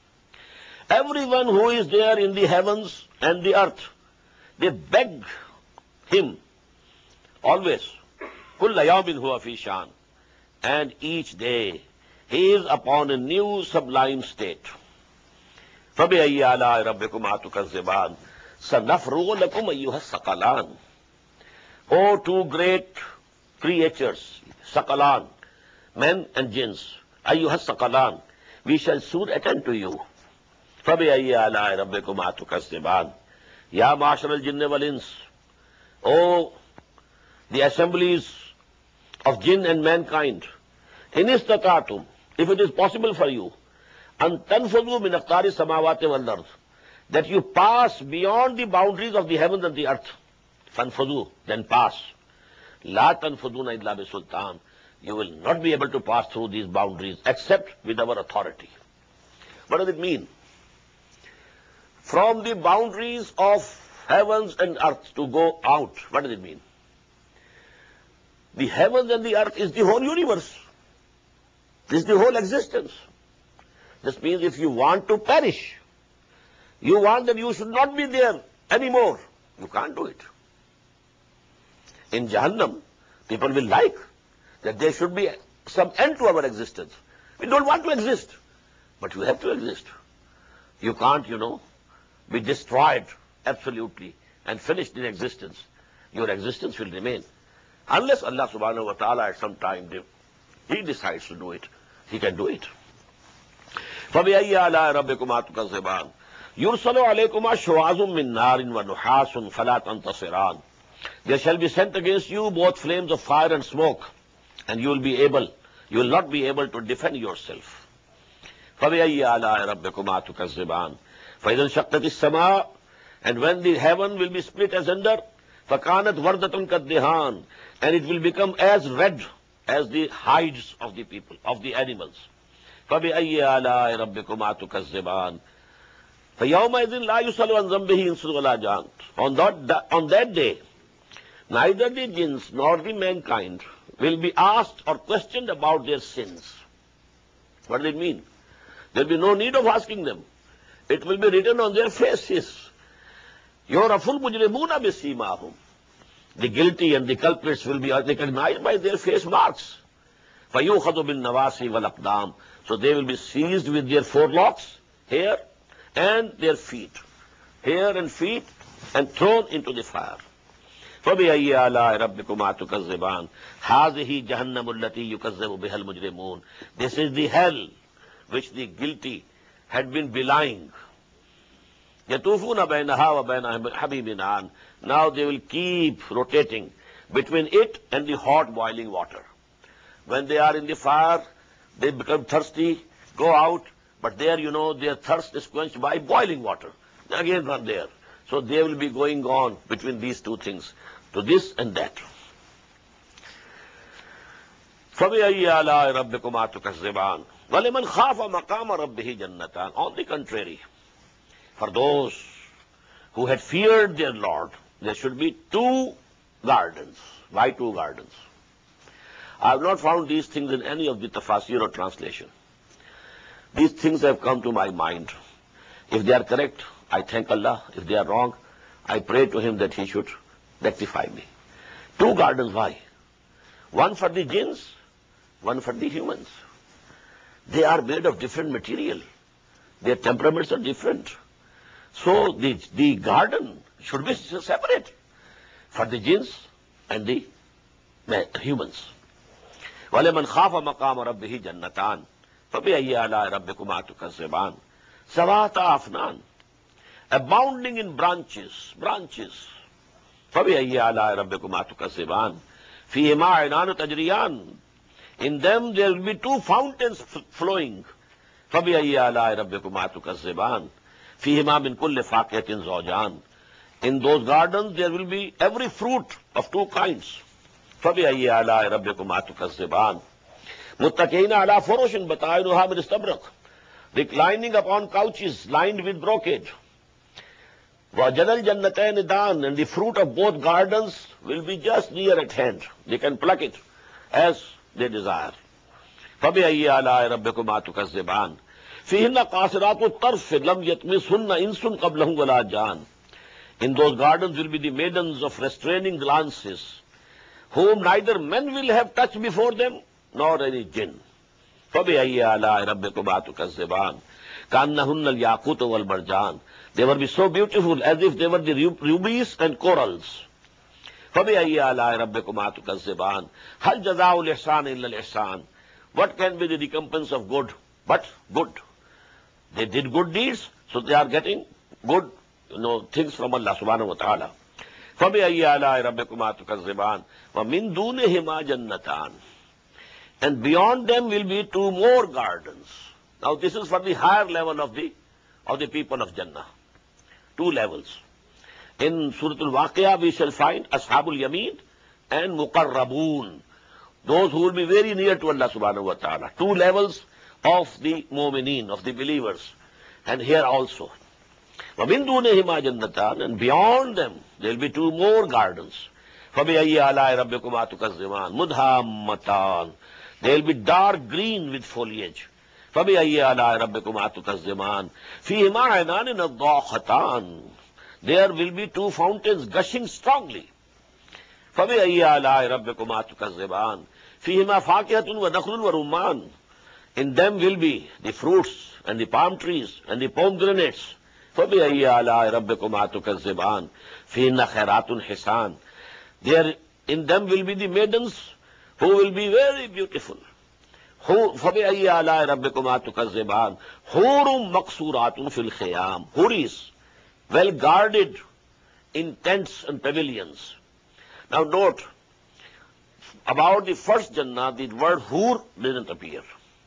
Everyone who is there in the heavens and the earth, they beg him always. كُلَّ يَوْمٍ هُوَ فِي شَانٍ. And each day he is upon a new sublime state. فَبِأَيِّ آلَاءِ رَبِّكُمَا تُكَذِّبَانِ. Sanafrugu lakum ayyuha saqalan. O two great creatures, saqalan, men and jinns, ayyuha saqalan, we shall soon attend to you. فَبِأَيِّ آلَاءِ رَبِّكُمَا تُكَذِّبَانِ Ya ma'ashar al-jinni wal-ins, O the assemblies of jinn and mankind, in istata'tum, if it is possible for you, an tanfudu min aqtari samawati wal ard, that you pass beyond the boundaries of the heavens and the earth, fanfudu, then pass. La tanfuduna illa bi sultan, you will not be able to pass through these boundaries except with our authority. What does it mean? From the boundaries of heavens and earth to go out, what does it mean? The heavens and the earth is the whole universe. This is the whole existence. This means if you want to perish, you want that you should not be there anymore, you can't do it. In Jahannam, people will like that there should be some end to our existence. We don't want to exist, but you have to exist. You can't, you know, be destroyed absolutely and finished in existence. Your existence will remain. Unless Allah subhanahu wa ta'ala at some time, He decides to do it, He can do it. فَبِأَيِّ آلَاءِ رَبِّكُمَا تُكَذِّبَانِ يُرْسَلُ عَلَيْكُمَا شُوَاظٌ مِّن نَّارٍ وَنُحَاسٌ فَلَا تَنْتَصِرَانِ There shall be sent against you both flames of fire and smoke, and you will be able, you will not be able to defend yourself. فَبِأَيِّ آلَاءِ رَبِّكُمَا تُكَذِّبَانِ فَإِذَا انشَقَّتِ السَّمَاءُ And when the heaven will be split asunder, فَكَانَتْ وَرْدَةٌ كَالدِّهَانِ And it will become as red as the hides of the people, of the animals. فَبِأَيِّ آلَاءِ رَبِّكُمَا تُكَذِّبَانِ فَيَوْمَئِذٍ لَا يُسْأَلُ عَنْ ذَنبِهِ إِنسٌ وَلَا جَانٌ On that, on that day, neither the jinns nor the mankind will be asked or questioned about their sins. What does it mean? There will be no need of asking them. It will be written on their faces. يُعْرَفُ الْمُجْرِمُونَ بِسِيمَاهُمْ The guilty and the culprits will be recognized by their face marks. فَيُؤْخَذُ بِالنَّوَاسِي وَالْأَقْدَامِ So they will be seized with their forelocks, hair, and their feet. Hair and feet, and thrown into the fire. فَبِأَيِّ آلَاءِ رَبِّكُمَا تُكَذِّبَانِ هَذِهِ جَهَنَّمُ الَّتِي يُكَذِّبُ بِهَا الْمُجْرِمُونَ This is the hell which the guilty had been belying. يَطُوفُونَ بَيْنَهَا وَبَيْنَ حَمِيمٍ آنٍ Now they will keep rotating between it and the hot boiling water. When they are in the fire, they become thirsty, go out, but there, you know, their thirst is quenched by boiling water. They again run there. So they will be going on between these two things, to this and that. فَبِأَيِّ آلَاءِ رَبِّكُمَا تُكَذِّبَانِ وَلِمَنْ خَافَ مَقَامَ رَبِّهِ جَنَّتَانِ On the contrary, for those who had feared their Lord, there should be two gardens. Why two gardens? I have not found these things in any of the tafasir or translation. These things have come to my mind. If they are correct, I thank Allah. If they are wrong, I pray to Him that He should rectify me. Two gardens, why? One for the jinns, one for the humans. They are made of different material. Their temperaments are different. So the, the garden should be separate for the jinns and the humans. وَلَمَنْ خَافَ مَقَامَ رَبِّهِ جَنَّتَانِ فَبِأَيِّ آلَاءِ رَبِّكُمَا تُكَذِّبَانِ سَوَاءَ أَفْنَانٍ Abounding in branches, branches. فَبِأَيِّ آلَاءِ رَبِّكُمَا تُكَذِّبَانِ فِيهِمَا عَيْنَانُ تَجْرِيَانِ In them there will be two fountains flowing. فَبِأَيِّ آلَاءِ رَبِّكُمَا تُكَذِّبَانِ فِيهِمَا مِنْ كُلِّ فَاكِهَةٍ زَوْجَانِ In those gardens there will be every fruit of two kinds. فَبِأَيِّ آلَاءِ رَبِّكُمَا تُكَذِّبَانِ مُتَّكِئِينَ عَلَى فُرُشٍ بَطَائِنُهَا مِنْ اسْتَبْرَقٍ Reclining upon couches lined with brocade. وَجَنَى الْجَنَّتَيْنِ دَانٍ And the fruit of both gardens will be just near at hand. They can pluck it as they desire. فَبِأَيِّ آلَاءِ رَبِّكُمَا تُكَذِّبَانِ فِيهِنَّ قَاصِرَاتُ الطَّرْفِ لَمْ يَطْمِثْهُنَّ إِنسٌ قَبْلَهُمْ وَلَا جَانٌ In those gardens will be the maidens of restraining glances, whom neither men will have touched before them, nor any jinn. فَبِأَيِّ آلَاءِ رَبِّكُمَا تُكَذِّبَانِ كأنهن الياقوت والمرجان. They will be so beautiful as if they were the rubies and corals. فبأي آلاء ربكما تكذبان هل جزاء الإحسان إلا الإحسان. What can be the recompense of good but good? They did good deeds, so they are getting good, you know, things from Allah subhanahu wa ta'ala. فَبِأَيِّ آلَاءِ رَبِّكُمَا تُكَذِّبَانِ وَمِن دُونِهِمَا جَنَّتَانِ. And beyond them will be two more gardens. Now this is for the higher level of the of the people of Jannah. Two levels. In Surah Al-Waqi'ah we shall find Ashabul Yameen and Muqarraboon, those who will be very near to Allah subhanahu wa ta'ala. Two levels of the mu'mineen, of the believers. And here also. وَمِن دُونِهِمَا جَنَّتَانِ. And beyond them there will be two more gardens. فَبِأَيِّ آلَاءِ رَبِّكُمَا تُكَذِّبَانِ مُدْهَامَّتَانِ. They will be dark green with foliage. فَبِأَيِّ آلَاءِ رَبِّكُمَا تُكَذِّبَانِ فِيهِمَا عَيْنَانِ نَضَّاخَتَانِ. There will be two fountains gushing strongly. فَبِأَيِّ آلَاءِ رَبِّكُمَا تُكَذِّبَانِ فِيهِمَا فَاكِهَةٌ وَنَخْلٌ وَرُمَّانٌ. In them will be the fruits and the palm trees and the pomegranates. فَبِأَيِّ آلَاءِ رَبِّكُمَا تُكَذِّبَانِ فِيهِنَّ خَيْرَاتٌ حِسَانٌ. There in them will be the maidens who will be very beautiful. فَبِأَيِّ آلَاءِ رَبِّكُمَا تُكَذِّبَانِ حُورٌ مَقْصُورَاتٌ فِي الْخِيَامِ. Huris, well guarded in tents and pavilions. Now note, about the first Jannah, the word Hur didn't appear.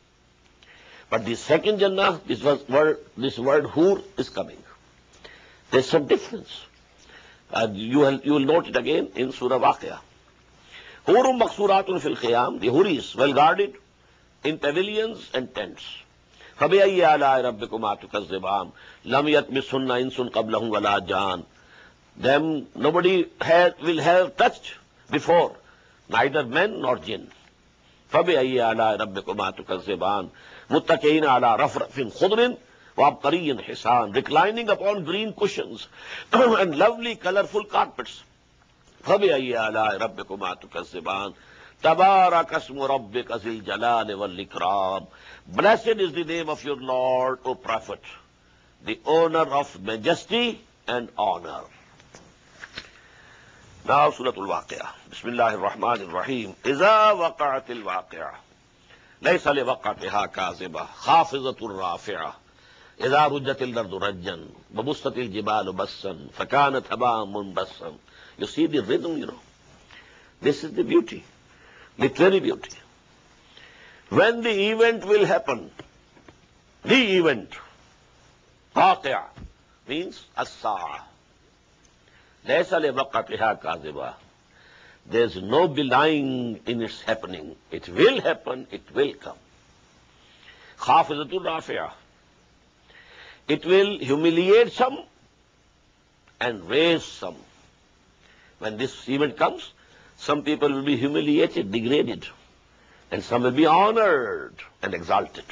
But the second Jannah, this word, this word Hur is coming. There's some difference. Uh, you, will, you will note it again in Surah Waqi'ah. Hurum Maqsuratun fil Khiyam, the Huris, well guarded in pavilions and tents. فَبِأَيِّ آلَاءِ رَبِّكُمَا تُكَذِّبَانِ لَمْ يَطْمِثْهُنَّ إِنسٌ قَبْلَهُمْ وَلَا جَانٌ. Them nobody had, will have touched before, neither men nor jinn. فَبِأَيِّ آلَاءِ رَبِّكُمَا تُكَذِّبَانِ مُتَّكِئِينَ عَلَى رَفْرَفٍ خُضْرٍ وَعَبْقَرِيٍّ حِسَانٍ. Reclining upon green cushions and lovely colorful carpets. فَبِأَيِّ آلَاءِ رَبِّكُمَا تُكَذِّبَانِ تَبَارَكَ اسْمُ رَبِّكَ ذِي الْجَلَالِ وَالْإِكْرَامِ. Blessed is the name of your Lord, O Prophet, the owner of majesty and honor. Now Surah Al-Waqi'ah. Bismillahir Rahmanir Rahim. إِذَا وَقَعَتِ الْوَاقِعَةُ لَيْسَ لِوَقْعَتِهَا كَاذِبَةٌ خَافِضَةٌ رَافِعَةٌ إِذَا رُجَّتِ الْأَرْضُ رَجًّا وَبُسَّتِ الْجِبَالُ بَسًّا فَكَانَتْ هَبَاءً مُنبَثًّا. You see the rhythm, you know. This is the beauty, literary beauty. When the event will happen, the event, Waqi'ah, means as-sa'a. لَيْسَ لِوَقْعَتِهَا كَاذِبَةٌ. There's no belying in its happening. It will happen, it will come. خَافِضَةٌ رَافِعَةٌ. It will humiliate some and raise some. When this event comes, some people will be humiliated, degraded, and some will be honored and exalted.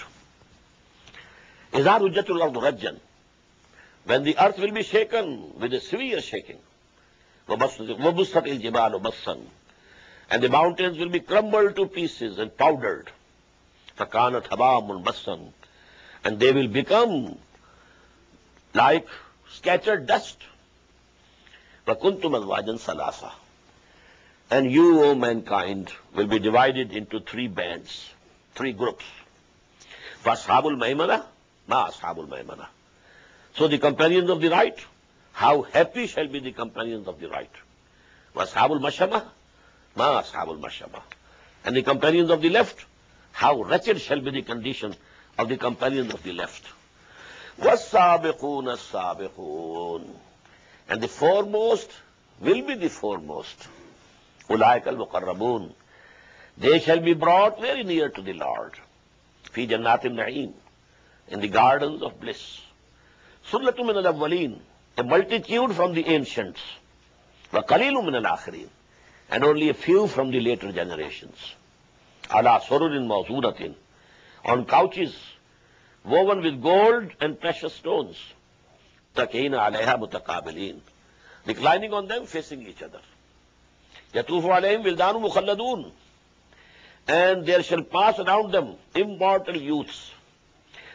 إِذَا رُجَّتِ الْأَرْضُ رَجًّا. When the earth will be shaken with a severe shaking. وَبُسَّتِ الْجِبَالُ بَسًّا. And the mountains will be crumbled to pieces and powdered. فَكَانَتْ هَبَاءً مُنبَثًّا. And they will become like scattered dust. وَكُنْتُمْ أَزْوَاجًا ثَلَاثًا. And you, O mankind, will be divided into three bands, three groups. فَأَصْحَابُ الْمَيْمَنَةِ مَا أَصْحَابُ الْمَيْمَنَةِ. So the companions of the right, how happy shall be the companions of the right. وَأَصْحَابُ الْمَشْأَمَةِ مَا أَصْحَابُ الْمَشْأَمَةِ. And the companions of the left, how wretched shall be the condition of the companions of the left. وَالسَّابِقُونَ السَّابِقُونَ. And the foremost will be the foremost. أُولَٰئِكَ الْمُقَرَّبُونَ. They shall be brought very near to the Lord. فِي جَنَّاتِ النَّعِيمِ. In the gardens of bliss. سُلَّةٌ مِّنَ الْأَوَّلِينَ. A multitude from the ancients. وَقَلِيلٌ مِّنَ الْآخِرِينَ. And only a few from the later generations. عَلَىٰ سُرُرٍ مَوْضُونَةٍ. On couches woven with gold and precious stones. مُتَّكِئِينَ عَلَيْهَا مُتَقَابِلِينَ. Reclining on them, facing each other. يَطُوفُ عَلَيْهِمْ وِلْدَانٌ مُخَلَّدُونَ. And there shall pass around them immortal youths.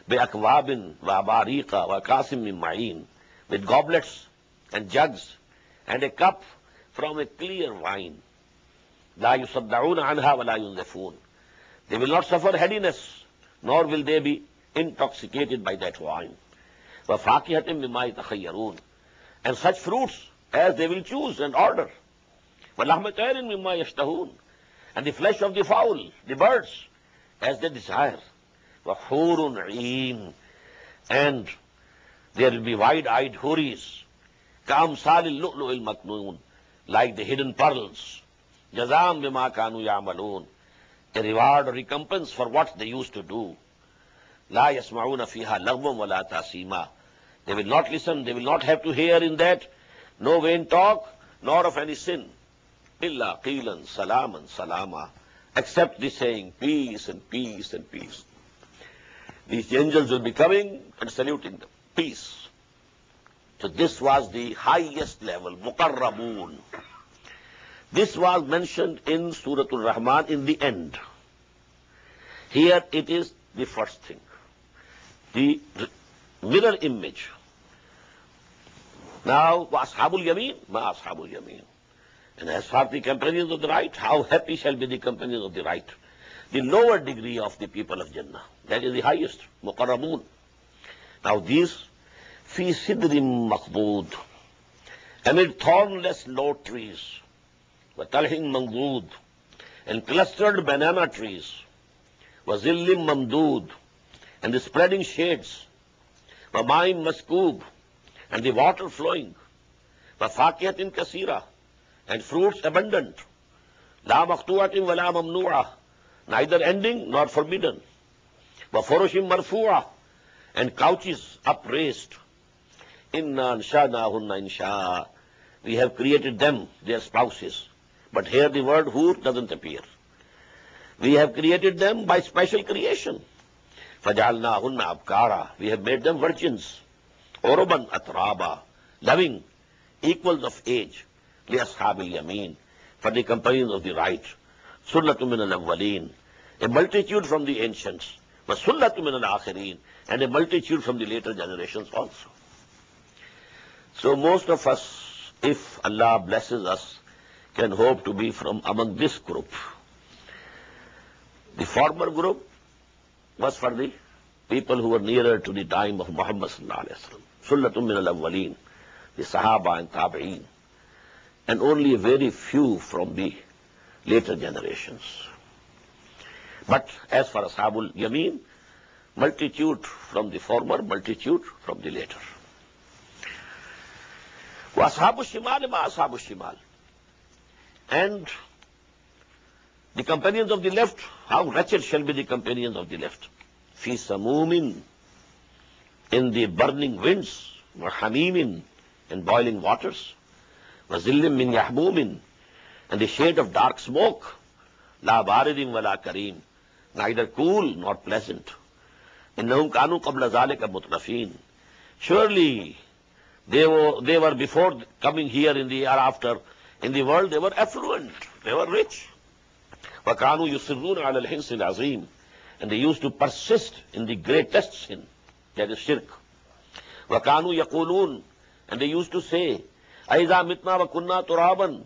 بِأَكْوَابٍ وَأَبَارِيقَ وَكَاسٍ مِّن مَّعِينٍ, with goblets and jugs and a cup from a clear wine. لَا يُصَدَّعُونَ عَنْهَا وَلَا يُنزِفُونَ. They will not suffer headiness, nor will they be intoxicated by that wine. وَفَاكِهَةٍ مِّمَّا يَتَخَيَّرُونَ, and such fruits as they will choose and order. وَلَحْمَ طَيْرٍ مِّمَّا يَشْتَهُونَ, and the flesh of the fowl, the birds, as they desire. وَحُورٌ عِينٌ, and there will be wide-eyed houris, كَأَمْثَالِ اللُّؤْلُؤِ الْمَكْنُونِ, like the hidden pearls. جَزَاءً بِمَا كَانُوا يَعْمَلُونَ, a reward or recompense for what they used to do. لَا يَسْمَعُونَ فِيهَا لَغْوًا وَلَا تَأْثِيمًا, they will not listen, they will not have to hear in that no vain talk, nor of any sin. إِلَّا قِيلًا سَلَامًا سَلَامًا, except the saying peace and peace and peace. These angels will be coming and saluting them. Peace. So this was the highest level, Muqarrabun. This was mentioned in Surah Al-Rahman in the end. Here it is the first thing. The mirror image. Now, وَأَصْحَابُ الْيَمِينَ مَا أَصْحَابُ الْيَمِينَ. And as for the companions of the right, how happy shall be the companions of the right. The lower degree of the people of Jannah. That is the highest, Muqarrabun. Now these, fi sidrim maqbood, amid thornless low trees, wa talhin mamdood, and clustered banana trees, wa zillim mamdood, and the spreading shades, wa ma'in maskoob, and the water flowing, wa fakihatin kasira, and fruits abundant, la maqtu'atin wa la mamnu'ah, neither ending nor forbidden, wa furushim marfu'ah, and couches upraised. Inna ansha'nahunna insha'a, we have created them, their spouses. But here the word hur doesn't appear. We have created them by special creation. Faj'alnahunna abkara, we have made them virgins. Uruban atraba, loving, equals of age. Li ashabil yameen, for the companions of the right. Sunnatu min al-awwaleen, a multitude from the ancients. Wa sunnatu min al-akhirin, and a multitude from the later generations also. So most of us, if Allah blesses us, can hope to be from among this group. The former group was for the people who were nearer to the time of Muhammad sallallahu alaihi wasallam. Sunnatu min al-awwaleen, the Sahaba and Tabi'een, and only a very few from the later generations. But as for Ashabul Yameen, multitude from the former, multitude from the later. Wa Ashabu Shimal ma Ashabu Shimal. And the companions of the left, how wretched shall be the companions of the left. Fi samumin, in the burning winds, wa hamimin, in boiling waters, wa zillim min yahmumin, and the shade of dark smoke, la baridim wa la kareem, neither cool nor pleasant. Innahum kanu qabla zalika mutrafin. Surely they were, they were before coming here in the year after, in the world they were affluent, they were rich. Wa kanu yusirruna ala al-hins al-azim, and they used to persist in the greatest sin, that is shirk. Wa kanu yaqulun, and they used to say, aiza mitna wa kunna turaban,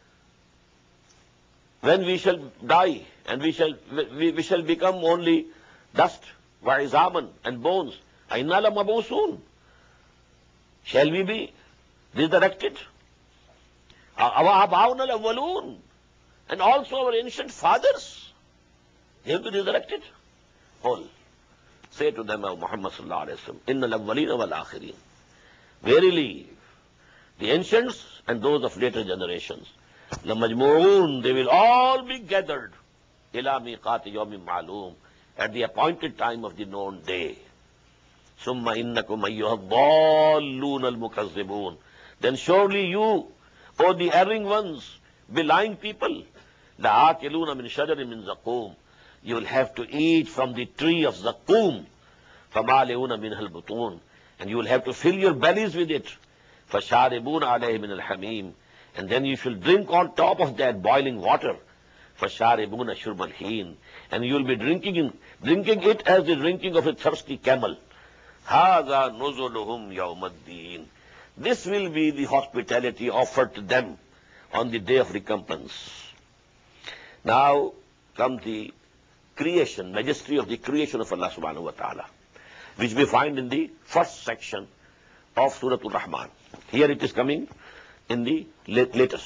when we shall die and we shall we, we shall become only dust, wa izaman, and bones, aina la mabusun, shall we be resurrected? Awa abawna al-awwalun, and also our ancient fathers, they will be resurrected. All say to them, O Muhammad sallallahu alaihi wasallam, inna al-awwalina wal akhirin, verily the ancients and those of later generations, la majmu'un, they will all be gathered ila miqati yawmin ma'lum, at the appointed time of the known day. Summa innakum ayyuha dhallun al-mukazzibun, then surely you, O the erring ones, belying people, la'akiluna min shajarin min zaqum, you will have to eat from the tree of zaqum, famali'una min al-butun, and you will have to fill your bellies with it. Fasharibuna alayhi min al-hamim, and then you shall drink on top of that boiling water. فَشَارِبُونَ شُرْبَ الْهِينِ, and you will be drinking, in, drinking it as the drinking of a thirsty camel. هَذَا نُزُلُهُمْ يَوْمَ الدِّينِ. This will be the hospitality offered to them on the day of recompense. Now comes the creation, majesty of the creation of Allah subhanahu wa ta'ala, which we find in the first section of Surah Al-Rahman. Here it is coming in the latest.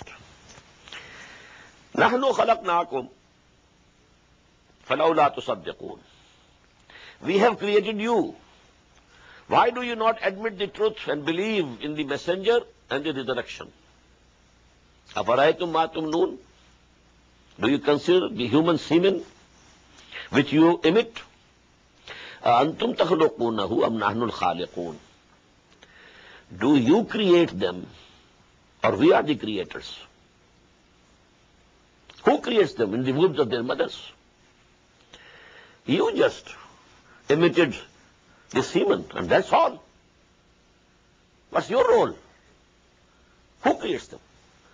نَحْنُ خَلَقْنَاكُمْ فَلَوْلَا تُصَدِّقُونَ. We have created you. Why do you not admit the truth and believe in the messenger and the resurrection? أَفَرَأَيْتُمْ مَا تُمْنُونَ. Do you consider the human semen which you emit? أَأَنْتُمْ تَخْلُقُونَهُ أَمْ نَحْنُ الْخَالِقُونَ. Do you create them, or we are the creators? Who creates them in the wombs of their mothers? You just emitted the semen, and that's all. What's your role? Who creates them?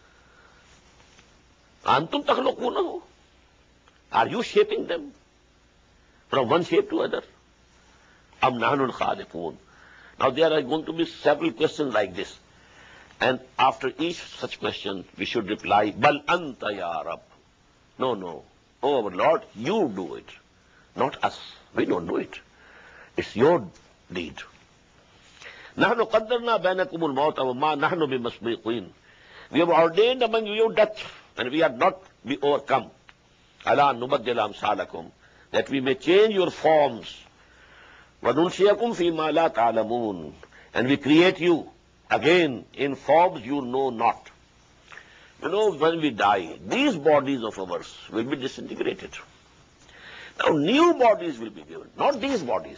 Antum takhluqunahu. Are you shaping them from one shape to other? Am nahnu al-khaliqun. Now there are going to be several questions like this, and after each such question we should reply, Bal anta ya Rab. No, no. Oh, our Lord, you do it, not us. We don't do it. It's your deed. نَحْنُ قَدَّرْنَا بَيْنَكُمُ الْمَوْتَ وَمَا نَحْنُ بِمَسْبِقِينَ. We have ordained among you death, and we are not be overcome. أَلَا نُبَدِّلَ أَمْثَالَكُمْ, that we may change your forms. وَنُنْشِيَكُمْ فِي مَا لَا تَعْلَمُونَ, and we create you again in forms you know not. You know, when we die, these bodies of ours will be disintegrated. Now new bodies will be given, not these bodies.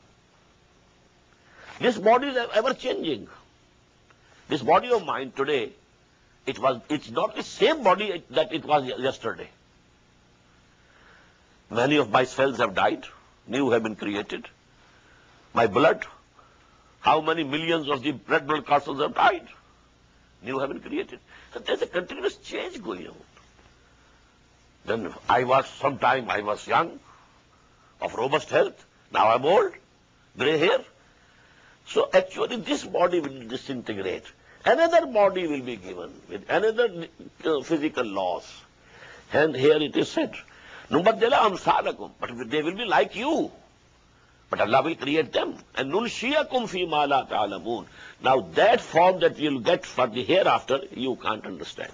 This body is ever changing. This body of mine today, it was, it's not the same body that it was yesterday. Many of my cells have died, new have been created. My blood, how many millions of the red blood corpuscles have died, new have been created. So there's a continuous change going on. Then I was, sometime I was young, of robust health. Now I'm old, gray hair. So actually this body will disintegrate. Another body will be given with another uh, physical laws. And here it is said, نُبَدِّلَ أَمْثَالَكُمْ, but they will be like you. But Allah will create them. And نُنْشِيَكُمْ فِي مَا لَا تَعْلَمُونَ. Now that form that you'll get for the hereafter, you can't understand.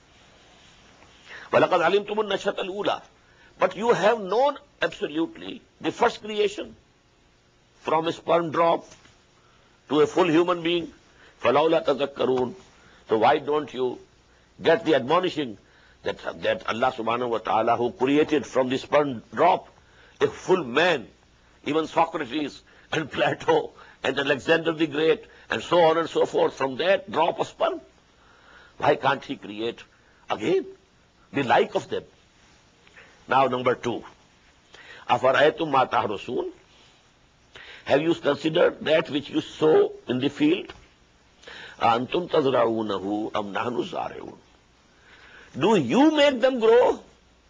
وَلَقَدْ عَلِمْتُمُ النَّشَةَ الْأُولَى. But you have known absolutely the first creation, from a sperm drop to a full human being. فَلَوْلَا تَذَكَّرُونَ. So why don't you get the admonishing that, that Allah subhanahu wa ta'ala, who created from the sperm drop a full man, even Socrates and Plato and Alexander the Great and so on and so forth, from that drop of sperm, why can't he create again the like of them? Now number two, أَفَرَأَيْتُمْ مَا تَحْرُسُونَ. Have you considered that which you sow in the field? أَأَنْتُمْ تَزْرَعُونَهُ أَمْ نَحْنُ الزَّارِعُونَ. Do you make them grow,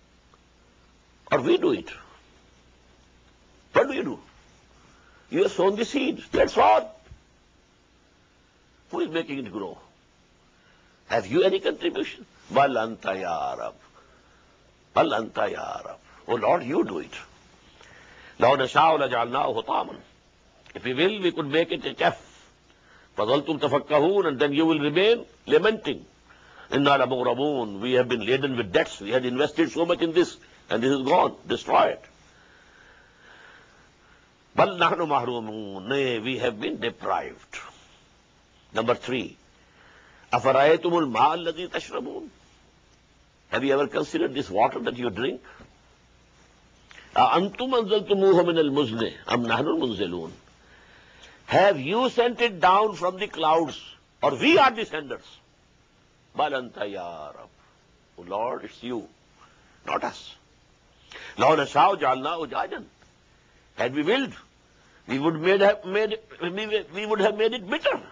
or we do it? What do you do? You have sown the seed, that's all. Who is making it grow? Have you any contribution? Bal anta ya Rab. Bal anta ya Rab. Oh Lord, you do it. لَوْ نَشَاءُ لَجَعَلْنَاهُ حُطَامًا. If we will, we could make it a chaff. فَظَلْتُمْ تَفَكَّهُونَ, and then you will remain lamenting. إِنَّا لَمُغْرَمُونَ. We have been laden with debts. We had invested so much in this, and this is gone, destroyed. بَلْ نَحْنُ مَحْرُومُونَ. Nay, we have been deprived. Number three, أَفَرَأَيْتُمُ الْمَاءَ الَّذِي تَشْرَبُونَ. Have you ever considered this water that you drink? أَأَنْتُمْ أَنزَلْتُمُوهُ مِنَ الْمُزْنِ أَمْ نَحْنُ الْمُنزِلُونَ. Have you sent it down from the clouds, or we are the senders? بَلْ أَنْتَ يَا رَبْ. Oh Lord, it's you, not us. لَوْ نَشَاءُ جَعَلْنَاهُ جَاجًا. Had we willed, we would made have made we would have made it bitter.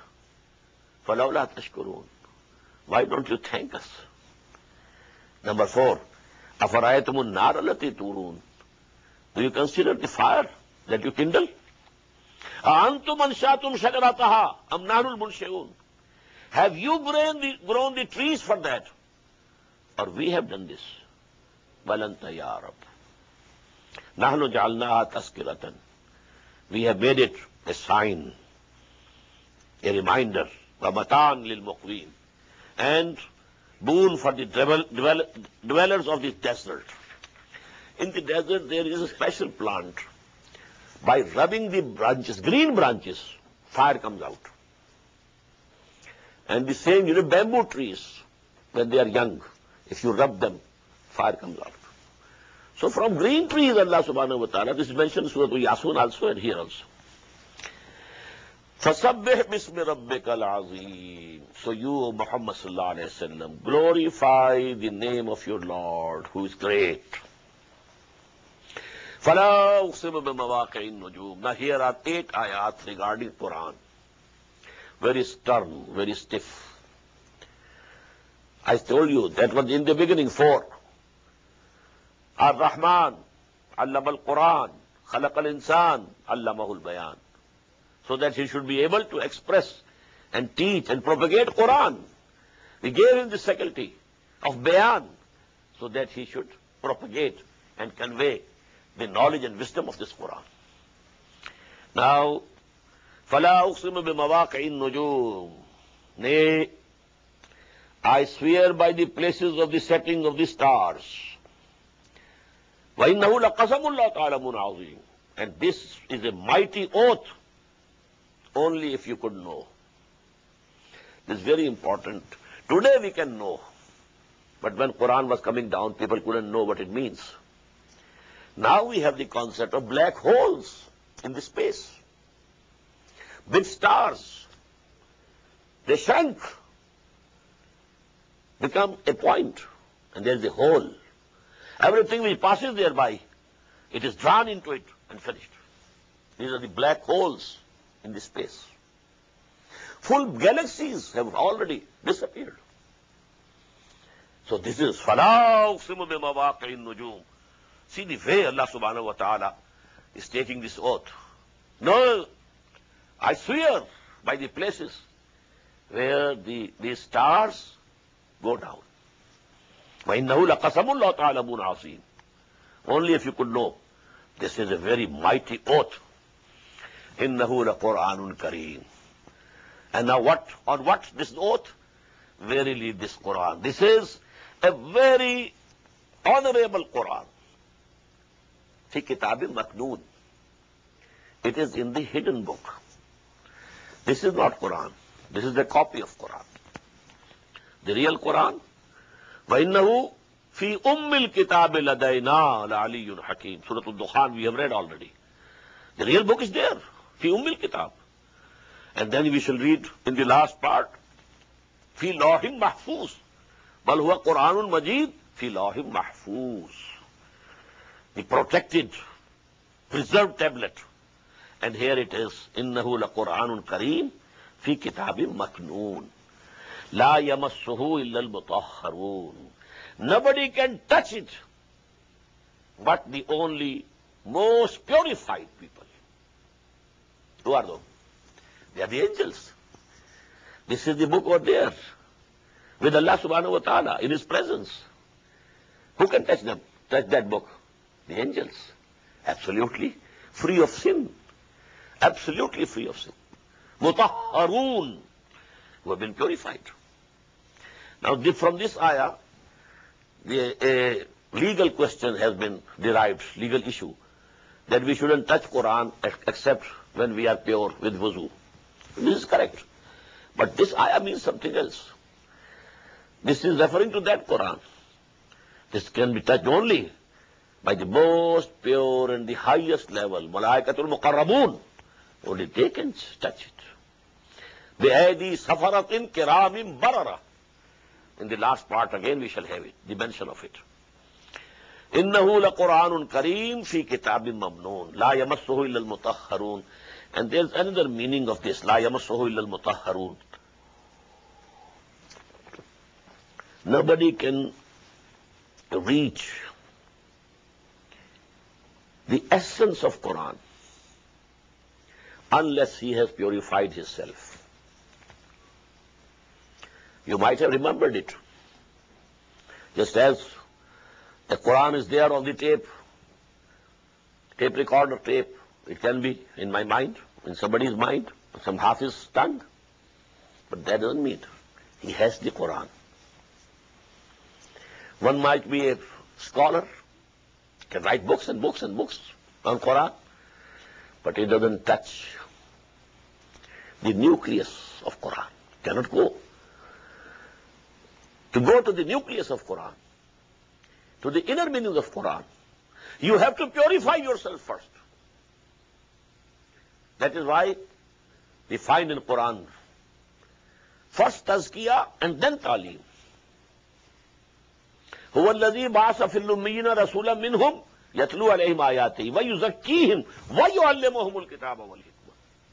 فَلَوْلَا تَشْكُرُونَ. Why don't you thank us? Number four, أَفَرَأَيْتُمُ النَّارَ الَّتِي تُورُونَ. Do you consider the fire that you kindle? أَأَنْتُمْ أَنشَأْتُمْ شَجَرَتَهَا أَمْ نَحْنُ الْمُنشِئُونَ. Have you grown the, grown the trees for that? Or we have done this? بَلْ أَنْتَ يَا رَبِّ نَحْنُ جَعَلْنَاهَا تَذْكِرَةً. We have made it a sign, a reminder, وَمَتَاعًا لِلْمُقْوِينَ, and boon for the dwell, dwell, dwellers of this desert. In the desert there is a special plant. By rubbing the branches, green branches, fire comes out. And the same, you know, bamboo trees, when they are young, if you rub them, fire comes out. So from green trees, Allah subhanahu wa ta'ala, this is mentioned in Surah Yasin also and here also. فَسَبِّحْ بِاسْمِ رَبِّكَ الْعَظِيمِ. So you, Muhammad sallallahu alayhi wa sallam, glorify the name of your Lord, who is great. فَلَا أُقْسِمُ بِمَوَاقِعِ النُّجُومِ. Now here are eight ayat regarding Quran. Very stern, very stiff. I told you that was in the beginning four. Ar-Rahman, Allama al-Quran, Khalaq al-Insan, Allamahu al-Bayan. So that he should be able to express and teach and propagate Quran. We gave him the faculty of Bayan so that he should propagate and convey the knowledge and wisdom of this Quran. Now, فَلَا أُقْسِمُ بِمَوَاقِعِ النُّجُومِ. Nay, I swear by the places of the setting of the stars. وَإِنَّهُ لَقَسَمُ اللَّهِ تَعْلَمُونَ عَظِيمٌ. And this is a mighty oath, only if you could know. This is very important. Today we can know. But when Quran was coming down, people couldn't know what it means. Now we have the concept of black holes in the space. Big stars, they shrunk, become a point, and there is a hole. Everything which passes thereby, it is drawn into it and finished. These are the black holes in the space. Full galaxies have already disappeared. So this is فَلَا أُقْسِمُ بِمَوَاقِعِ النُّجُومِ. See the way Allah subhanahu wa ta'ala is taking this oath. No, I swear by the places where the, the stars go down. وَإِنَّهُ لَقَسَمُ اللَّهِ تَعْلَمُونَ عَظِيمٌ. Only if you could know, this is a very mighty oath. إِنَّهُ لَقُرْآنٌ كَرِيمٌ. And now what, on what this oath? Verily this Quran. This is a very honorable Quran. في كتاب مكنون. It is in the hidden book. This is not Quran. This is a copy of Quran. The real Quran. وَإِنَّهُ فِي أُمِّ الْكِتَابِ لَدَيْنَا لَعَلِيٌّ حَكِيمٌ. Surah Al-Dukhan we have read already. The real book is there. فِي أُمِّ الْكِتَابِ. And then we shall read in the last part. فِي لَوْحٍ مَحْفُوظٍ. بَلْ هُوَ قُرْآنٌ مَجِيدٌ فِي لَوْحٍ مَحْفُوظٍ. The protected, preserved tablet. And here it is, إِنَّهُ لَقُرْآنٌ كَرِيمٌ فِي كِتَابٍ مَكْنُونٍ لَا يَمَسُّهُ إِلَّا الْمُطَهَّرُونَ. Nobody can touch it but the only most purified people. Who are those? They are the angels. This is the book over there with Allah subhanahu wa ta'ala in His presence. Who can touch them? Touch that book? The angels. Absolutely free of sin. Absolutely free of sin. Mutahharun, who have been purified. Now from this ayah, the, a legal question has been derived, legal issue, that we shouldn't touch Quran except when we are pure with wuzu. This is correct. But this ayah means something else. This is referring to that Quran. This can be touched only by the most pure and the highest level. Malaikatul Muqarrabun. Only they can touch it. بِأَيْدِي سَفَرَةٍ كِرَامٍ بَرَرَةٍ. In the last part again we shall have it, the mention of it. إِنَّهُ لَقُرْآنٌ كَرِيمٌ فِي كِتَابٍ مَمْنُونٍ لَا يَمَسُّهُ إِلَّا الْمُطَهَّرُونَ. And there's another meaning of this, لَا يَمَسُّهُ إِلَّا الْمُطَهَّرُونَ. Nobody can reach the essence of Quran unless he has purified himself. You might have remembered it. Just as the Quran is there on the tape, tape recorder tape, it can be in my mind, in somebody's mind, some half his tongue. But that doesn't mean he has the Quran. One might be a scholar, can write books and books and books on Quran, but he doesn't touch the nucleus of Quran. Cannot go. To go to the nucleus of Quran, to the inner meanings of Quran, you have to purify yourself first. That is why we find in Quran first tazkiyah and then ta'lim. هو الذي بعث في الأميين رسولا منهم يتلو عليهم آياته ويزكيهم ويعلمهم الكتاب والحكمة.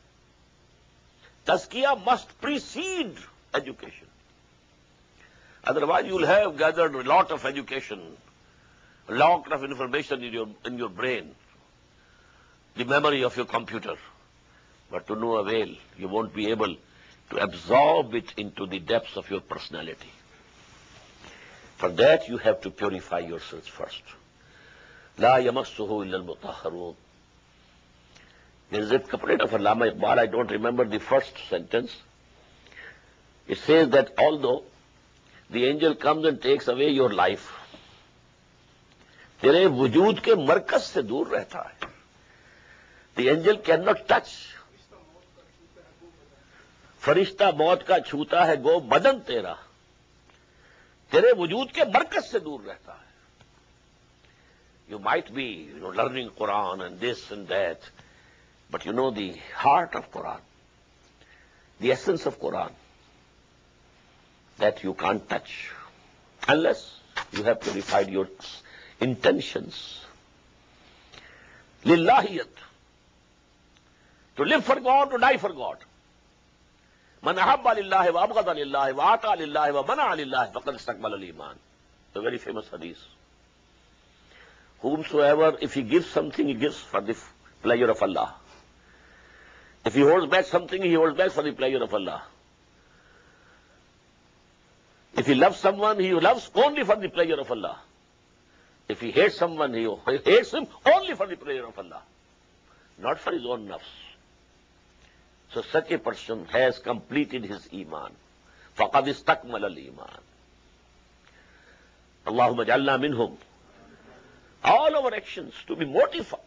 Tazkiyah must precede education. Otherwise, you will have gathered a lot of education, a lot of information in your, in your brain, the memory of your computer. But to no avail, you won't be able to absorb it into the depths of your personality. For that, you have to purify yourselves first. لا يمسه إلا المطهرون. There is a couplet of Allama Iqbal, I don't remember the first sentence. It says that although the angel comes and takes away your life, तेरे वजूद के मरकज से दूर रहता है. The angel cannot touch. फरिश्ता मौत का छूता है गो बदन तेरा, तेरे वजूद के मरकज से दूर रहता है. You might be, you know, learning Quran and this and that, but you know the heart of Quran, the essence of Quran, that you can't touch unless you have purified your intentions. Lillahiyat. To live for God, to die for God. Man ahabba lillahi wa abghada lillahi wa ata lillahi wa mana lillahi faqad istakmala al-iman. A very famous hadith. Whomsoever, if he gives something, he gives for the pleasure of Allah. If he holds back something, he holds back for the pleasure of Allah. If he loves someone, he loves only for the pleasure of Allah. If he hates someone, he hates him only for the pleasure of Allah, not for his own nafs. So such a person has completed his iman. فَقَدْ اسْتَكْمَلَ الْإِيمَانِ. Allahumma ja'alna minhum. All our actions to be motivated,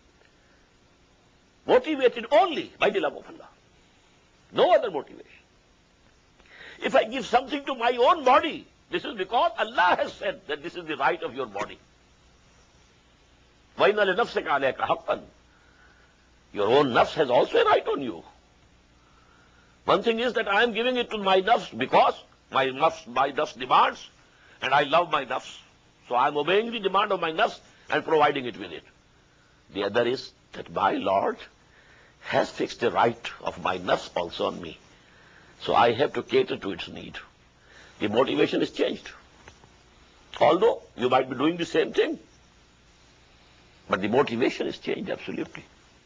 motivated only by the love of Allah. No other motivation. If I give something to my own body, this is because Allah has said that this is the right of your body. وَإِنَّ لِنَفْسِكَ عَلَيْكَ حَقًّا. Your own nafs has also a right on you. One thing is that I am giving it to my nafs because my nafs, my nafs demands, and I love my nafs. So I am obeying the demand of my nafs and providing it with it. The other is that my Lord has fixed the right of my nafs also on me. So I have to cater to its need. The motivation is changed. Although you might be doing the same thing, but the motivation is changed absolutely.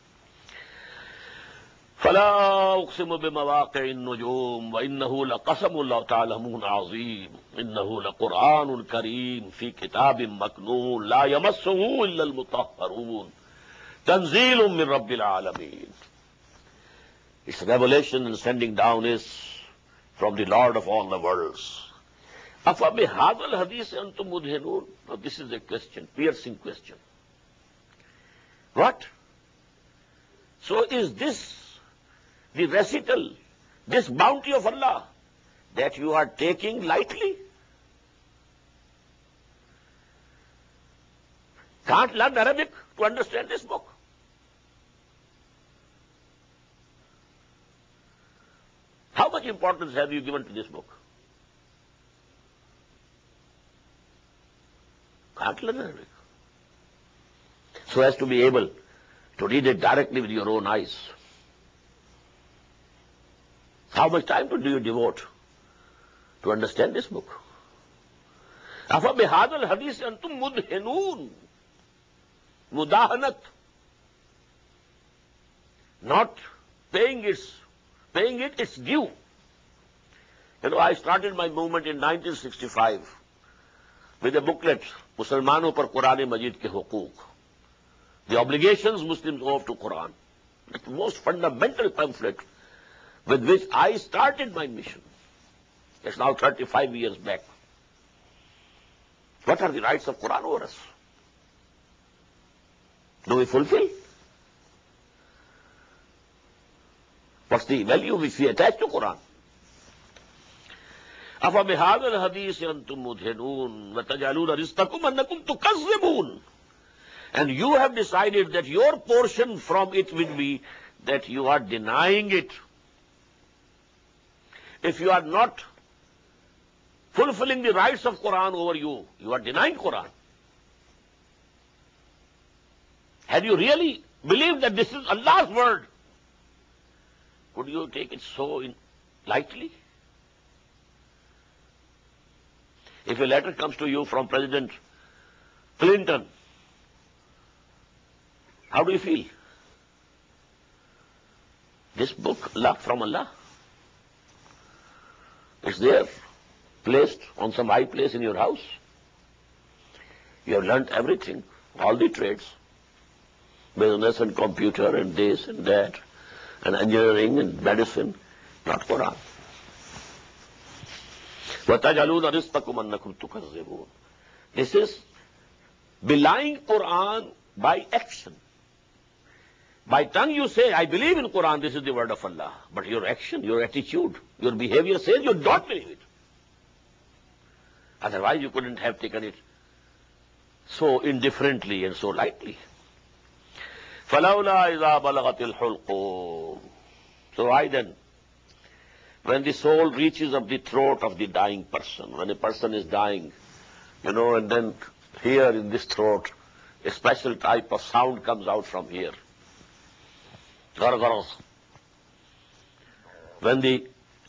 فَلَا أُقْسِمُ بِمَوَاقِعِ النُّجُومِ وَإِنَّهُ لَقَسَمٌ لَوْ تَعْلَمُونَ عَظِيمٌ إِنَّهُ لَقُرْآنٌ كَرِيمٌ فِي كِتَابٍ مَكْنُونٍ لَا يَمَسُّهُ إِلَّا الْمُطَهَّرُونَ تَنزِيلٌ مِّن رَبِّ الْعَالَمِينَ. Its revelation and sending down is from the Lord of all the worlds. أَفَبِهَذَا الْحَدِيثِ أَنْتُمْ مُدْهِنُونَ. Now this is a question, piercing question. What? So is this the recital, this bounty of Allah, that you are taking lightly? Can't learn Arabic to understand this book. How much importance have you given to this book? Can't learn Arabic. So as to be able to read it directly with your own eyes. How much time do you devote to understand this book? أَفَبِهَذَا الْحَدِيثِ أَنْتُمْ مُدْهِنُونَ. Mudahanat, not paying its, paying it its due. You know, I started my movement in nineteen sixty-five with a booklet, Musalmanon par Quran Majid ke Hukuk, the obligations Muslims owe to Quran. It's the most fundamental pamphlet with which I started my mission. It's now thirty-five years back. What are the rights of Quran over us? Do we fulfill? What's the value which we attach to Quran? أَفَبِهَذَا الْحَدِيثِ أَنْتُمْ مُدْهِنُونَ وَتَجْعَلُونَ رِزْقَكُمْ أَنَّكُمْ تُكَذِّبُونَ. And you have decided that your portion from it will be that you are denying it. If you are not fulfilling the rights of Quran over you, you are denying Quran. Had you really believed that this is Allah's word, would you take it so in lightly? If a letter comes to you from President Clinton, how do you feel? This book, Allah from Allah, is there, placed on some high place in your house. You have learnt everything, all the trades, business and computer and this and that, and engineering and medicine, not Quran. وَتَجْعَلُونَ رِزْقَكُمْ أَنَّكُمْ تُكَذِّبُونَ. This is belying Quran by action. By tongue you say, I believe in Quran, this is the word of Allah. But your action, your attitude, your behavior says you don't believe it. Otherwise you couldn't have taken it so indifferently and so lightly. فَلَوْلَا إِذَا بَلَغَتِ الْحُلْقُومِ. So why then, when the soul reaches up the throat of the dying person, when a person is dying, you know, and then here in this throat, a special type of sound comes out from here. Gargaras. When the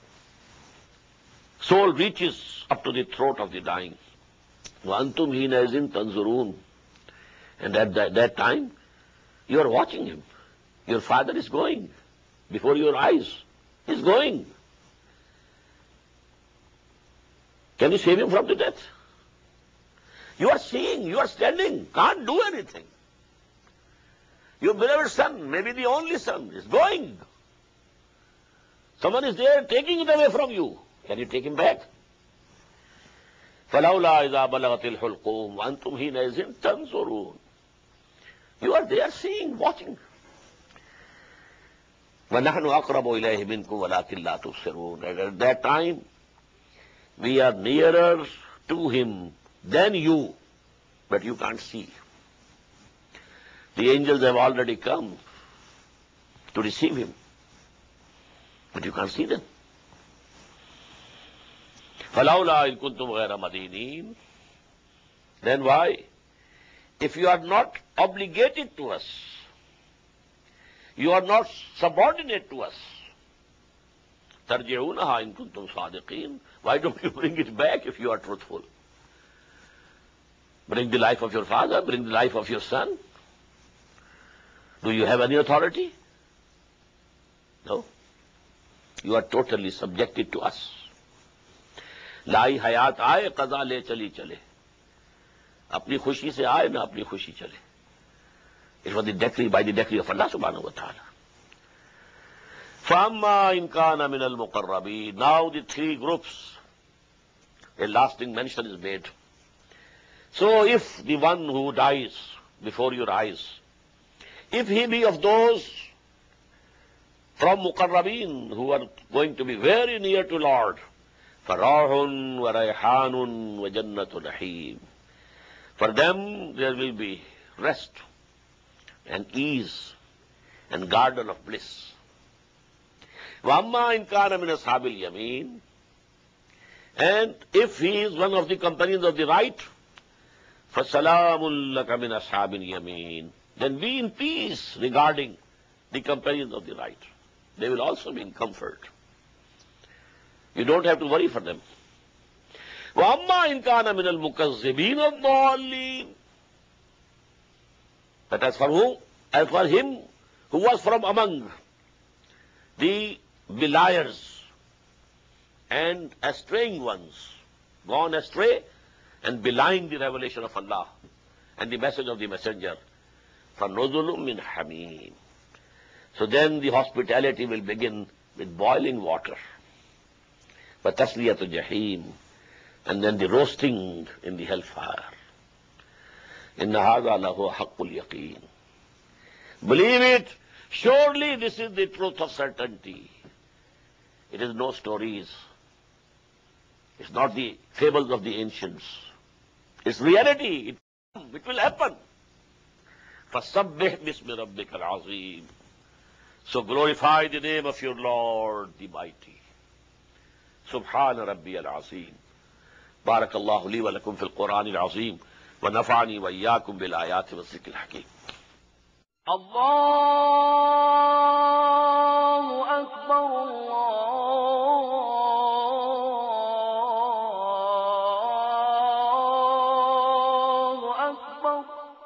soul reaches up to the throat of the dying, وَأَنْتُمْ حِينَئِذٍ تَنْظُرُونَ. And at that, that time, you are watching him. Your father is going before your eyes. He's going. Can you save him from the death? You are seeing, you are standing, can't do anything. Your beloved son, maybe the only son, is going. Someone is there taking it away from you. Can you take him back? فَلَوْلَا إِذَا بَلَغَتِ الْحُلْقُومَ وَأَنْتُمْ حِينَئِذٍ تَنْظُرُونَ. You are there seeing, watching. وَنَحْنُ أَقْرَبُ إِلَيْهِ مِنْكُمْ وَلَكِنْ لَا تُبْصِرُونَ. And at that time, we are nearer to him than you, but you can't see. The angels have already come to receive him, but you can't see them. فَلَوْلَا إِن كُنْتُمْ غَيْرَ مَدِينِينَ. Then why? If you are not obligated to us, you are not subordinate to us, تَرْجِعُونَهَا إِن كُنْتُمْ صَادِقِينَ. Why don't you bring it back if you are truthful? Bring the life of your father, bring the life of your son. Do you have any authority? No. You are totally subjected to us. लाई हयात आए कज़ा ले चली चले. अपनी खुशी से आए ना अपनी खुशी चले. It was the decree, by the decree of Allah subhanahu wa ta'ala. فَأَمَّا إِنْ كَانَ مِنَ الْمُقَرَّبِينَ. Now the three groups, a lasting mention is made. So if the one who dies before your eyes, if he be of those from Muqarrabeen who are going to be very near to Lord, فَرَاحٌ وَرَيْحَانٌ وَجَنَّةُ نَحِيمٌ. For them there will be rest and ease and garden of bliss. وَأَمَّا إِنْ كَانَ مِنْ أَصْحَابِ الْيَمِينِ. And if he is one of the companions of the right, فَسَلَامٌ لَكَ مِنْ أَصْحَابِ الْيَمِينِ. Then be in peace regarding the companions of the right. They will also be in comfort. You don't have to worry for them. وَأَمَّا إِنْ كَانَ مِنَ الْمُكَذِّبِينَ الضَّالِّينَ. But as for whom? As for him who was from among the beliers and astraying ones, gone astray and belying the revelation of Allah and the message of the messenger. فَنُزُلٌ مِّنْ حَمِيمٍ. So then the hospitality will begin with boiling water. وَتَسْلِيَةُ جَحِيمٍ. And then the roasting in the hellfire. إِنَّ هَذَا لَهُوَ حَقُّ الْيَقِينِ. Believe it. Surely this is the truth of certainty. It is no stories. It's not the fables of the ancients. It's reality. It, it will happen. فَسَبِّحْ بِاسْمِ رَبِّكَ الْعَظِيمِ. So glorify the name of your Lord, the Mighty. سبحان ربي العظيم. بارك الله لي ولكم في القرآن العظيم ونفعني وإياكم بالآيات والذكر الحكيم. الله أكبر الله أكبر.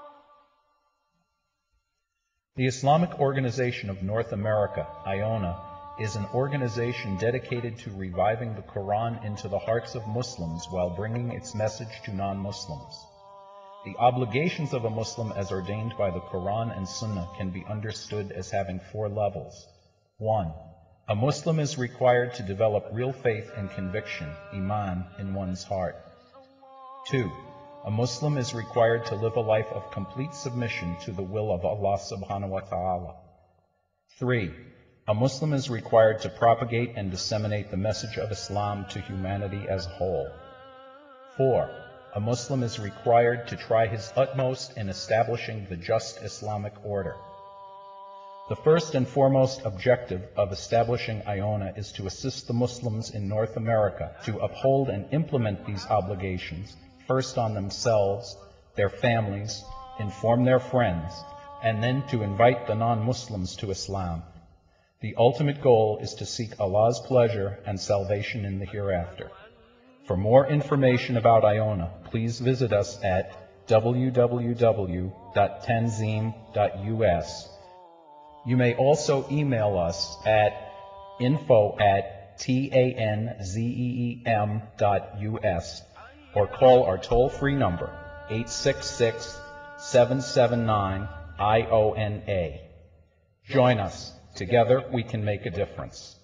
The Islamic Organization of North America, IONA, is an organization dedicated to reviving the Quran into the hearts of Muslims while bringing its message to non-Muslims. The obligations of a Muslim as ordained by the Quran and Sunnah can be understood as having four levels. One, a Muslim is required to develop real faith and conviction, iman, in one's heart. Two, a Muslim is required to live a life of complete submission to the will of Allah subhanahu wa ta'ala. Three, a Muslim is required to propagate and disseminate the message of Islam to humanity as a whole. Four, a Muslim is required to try his utmost in establishing the just Islamic order. The first and foremost objective of establishing IONA is to assist the Muslims in North America to uphold and implement these obligations, first on themselves, their families, inform their friends, and then to invite the non-Muslims to Islam. The ultimate goal is to seek Allah's pleasure and salvation in the hereafter. For more information about IONA, please visit us at w w w dot tanzeem dot u s. You may also email us at info at tanzeem dot u s or call our toll-free number eight six six, seven seven nine, I O N A. Join us. Together we can make a difference.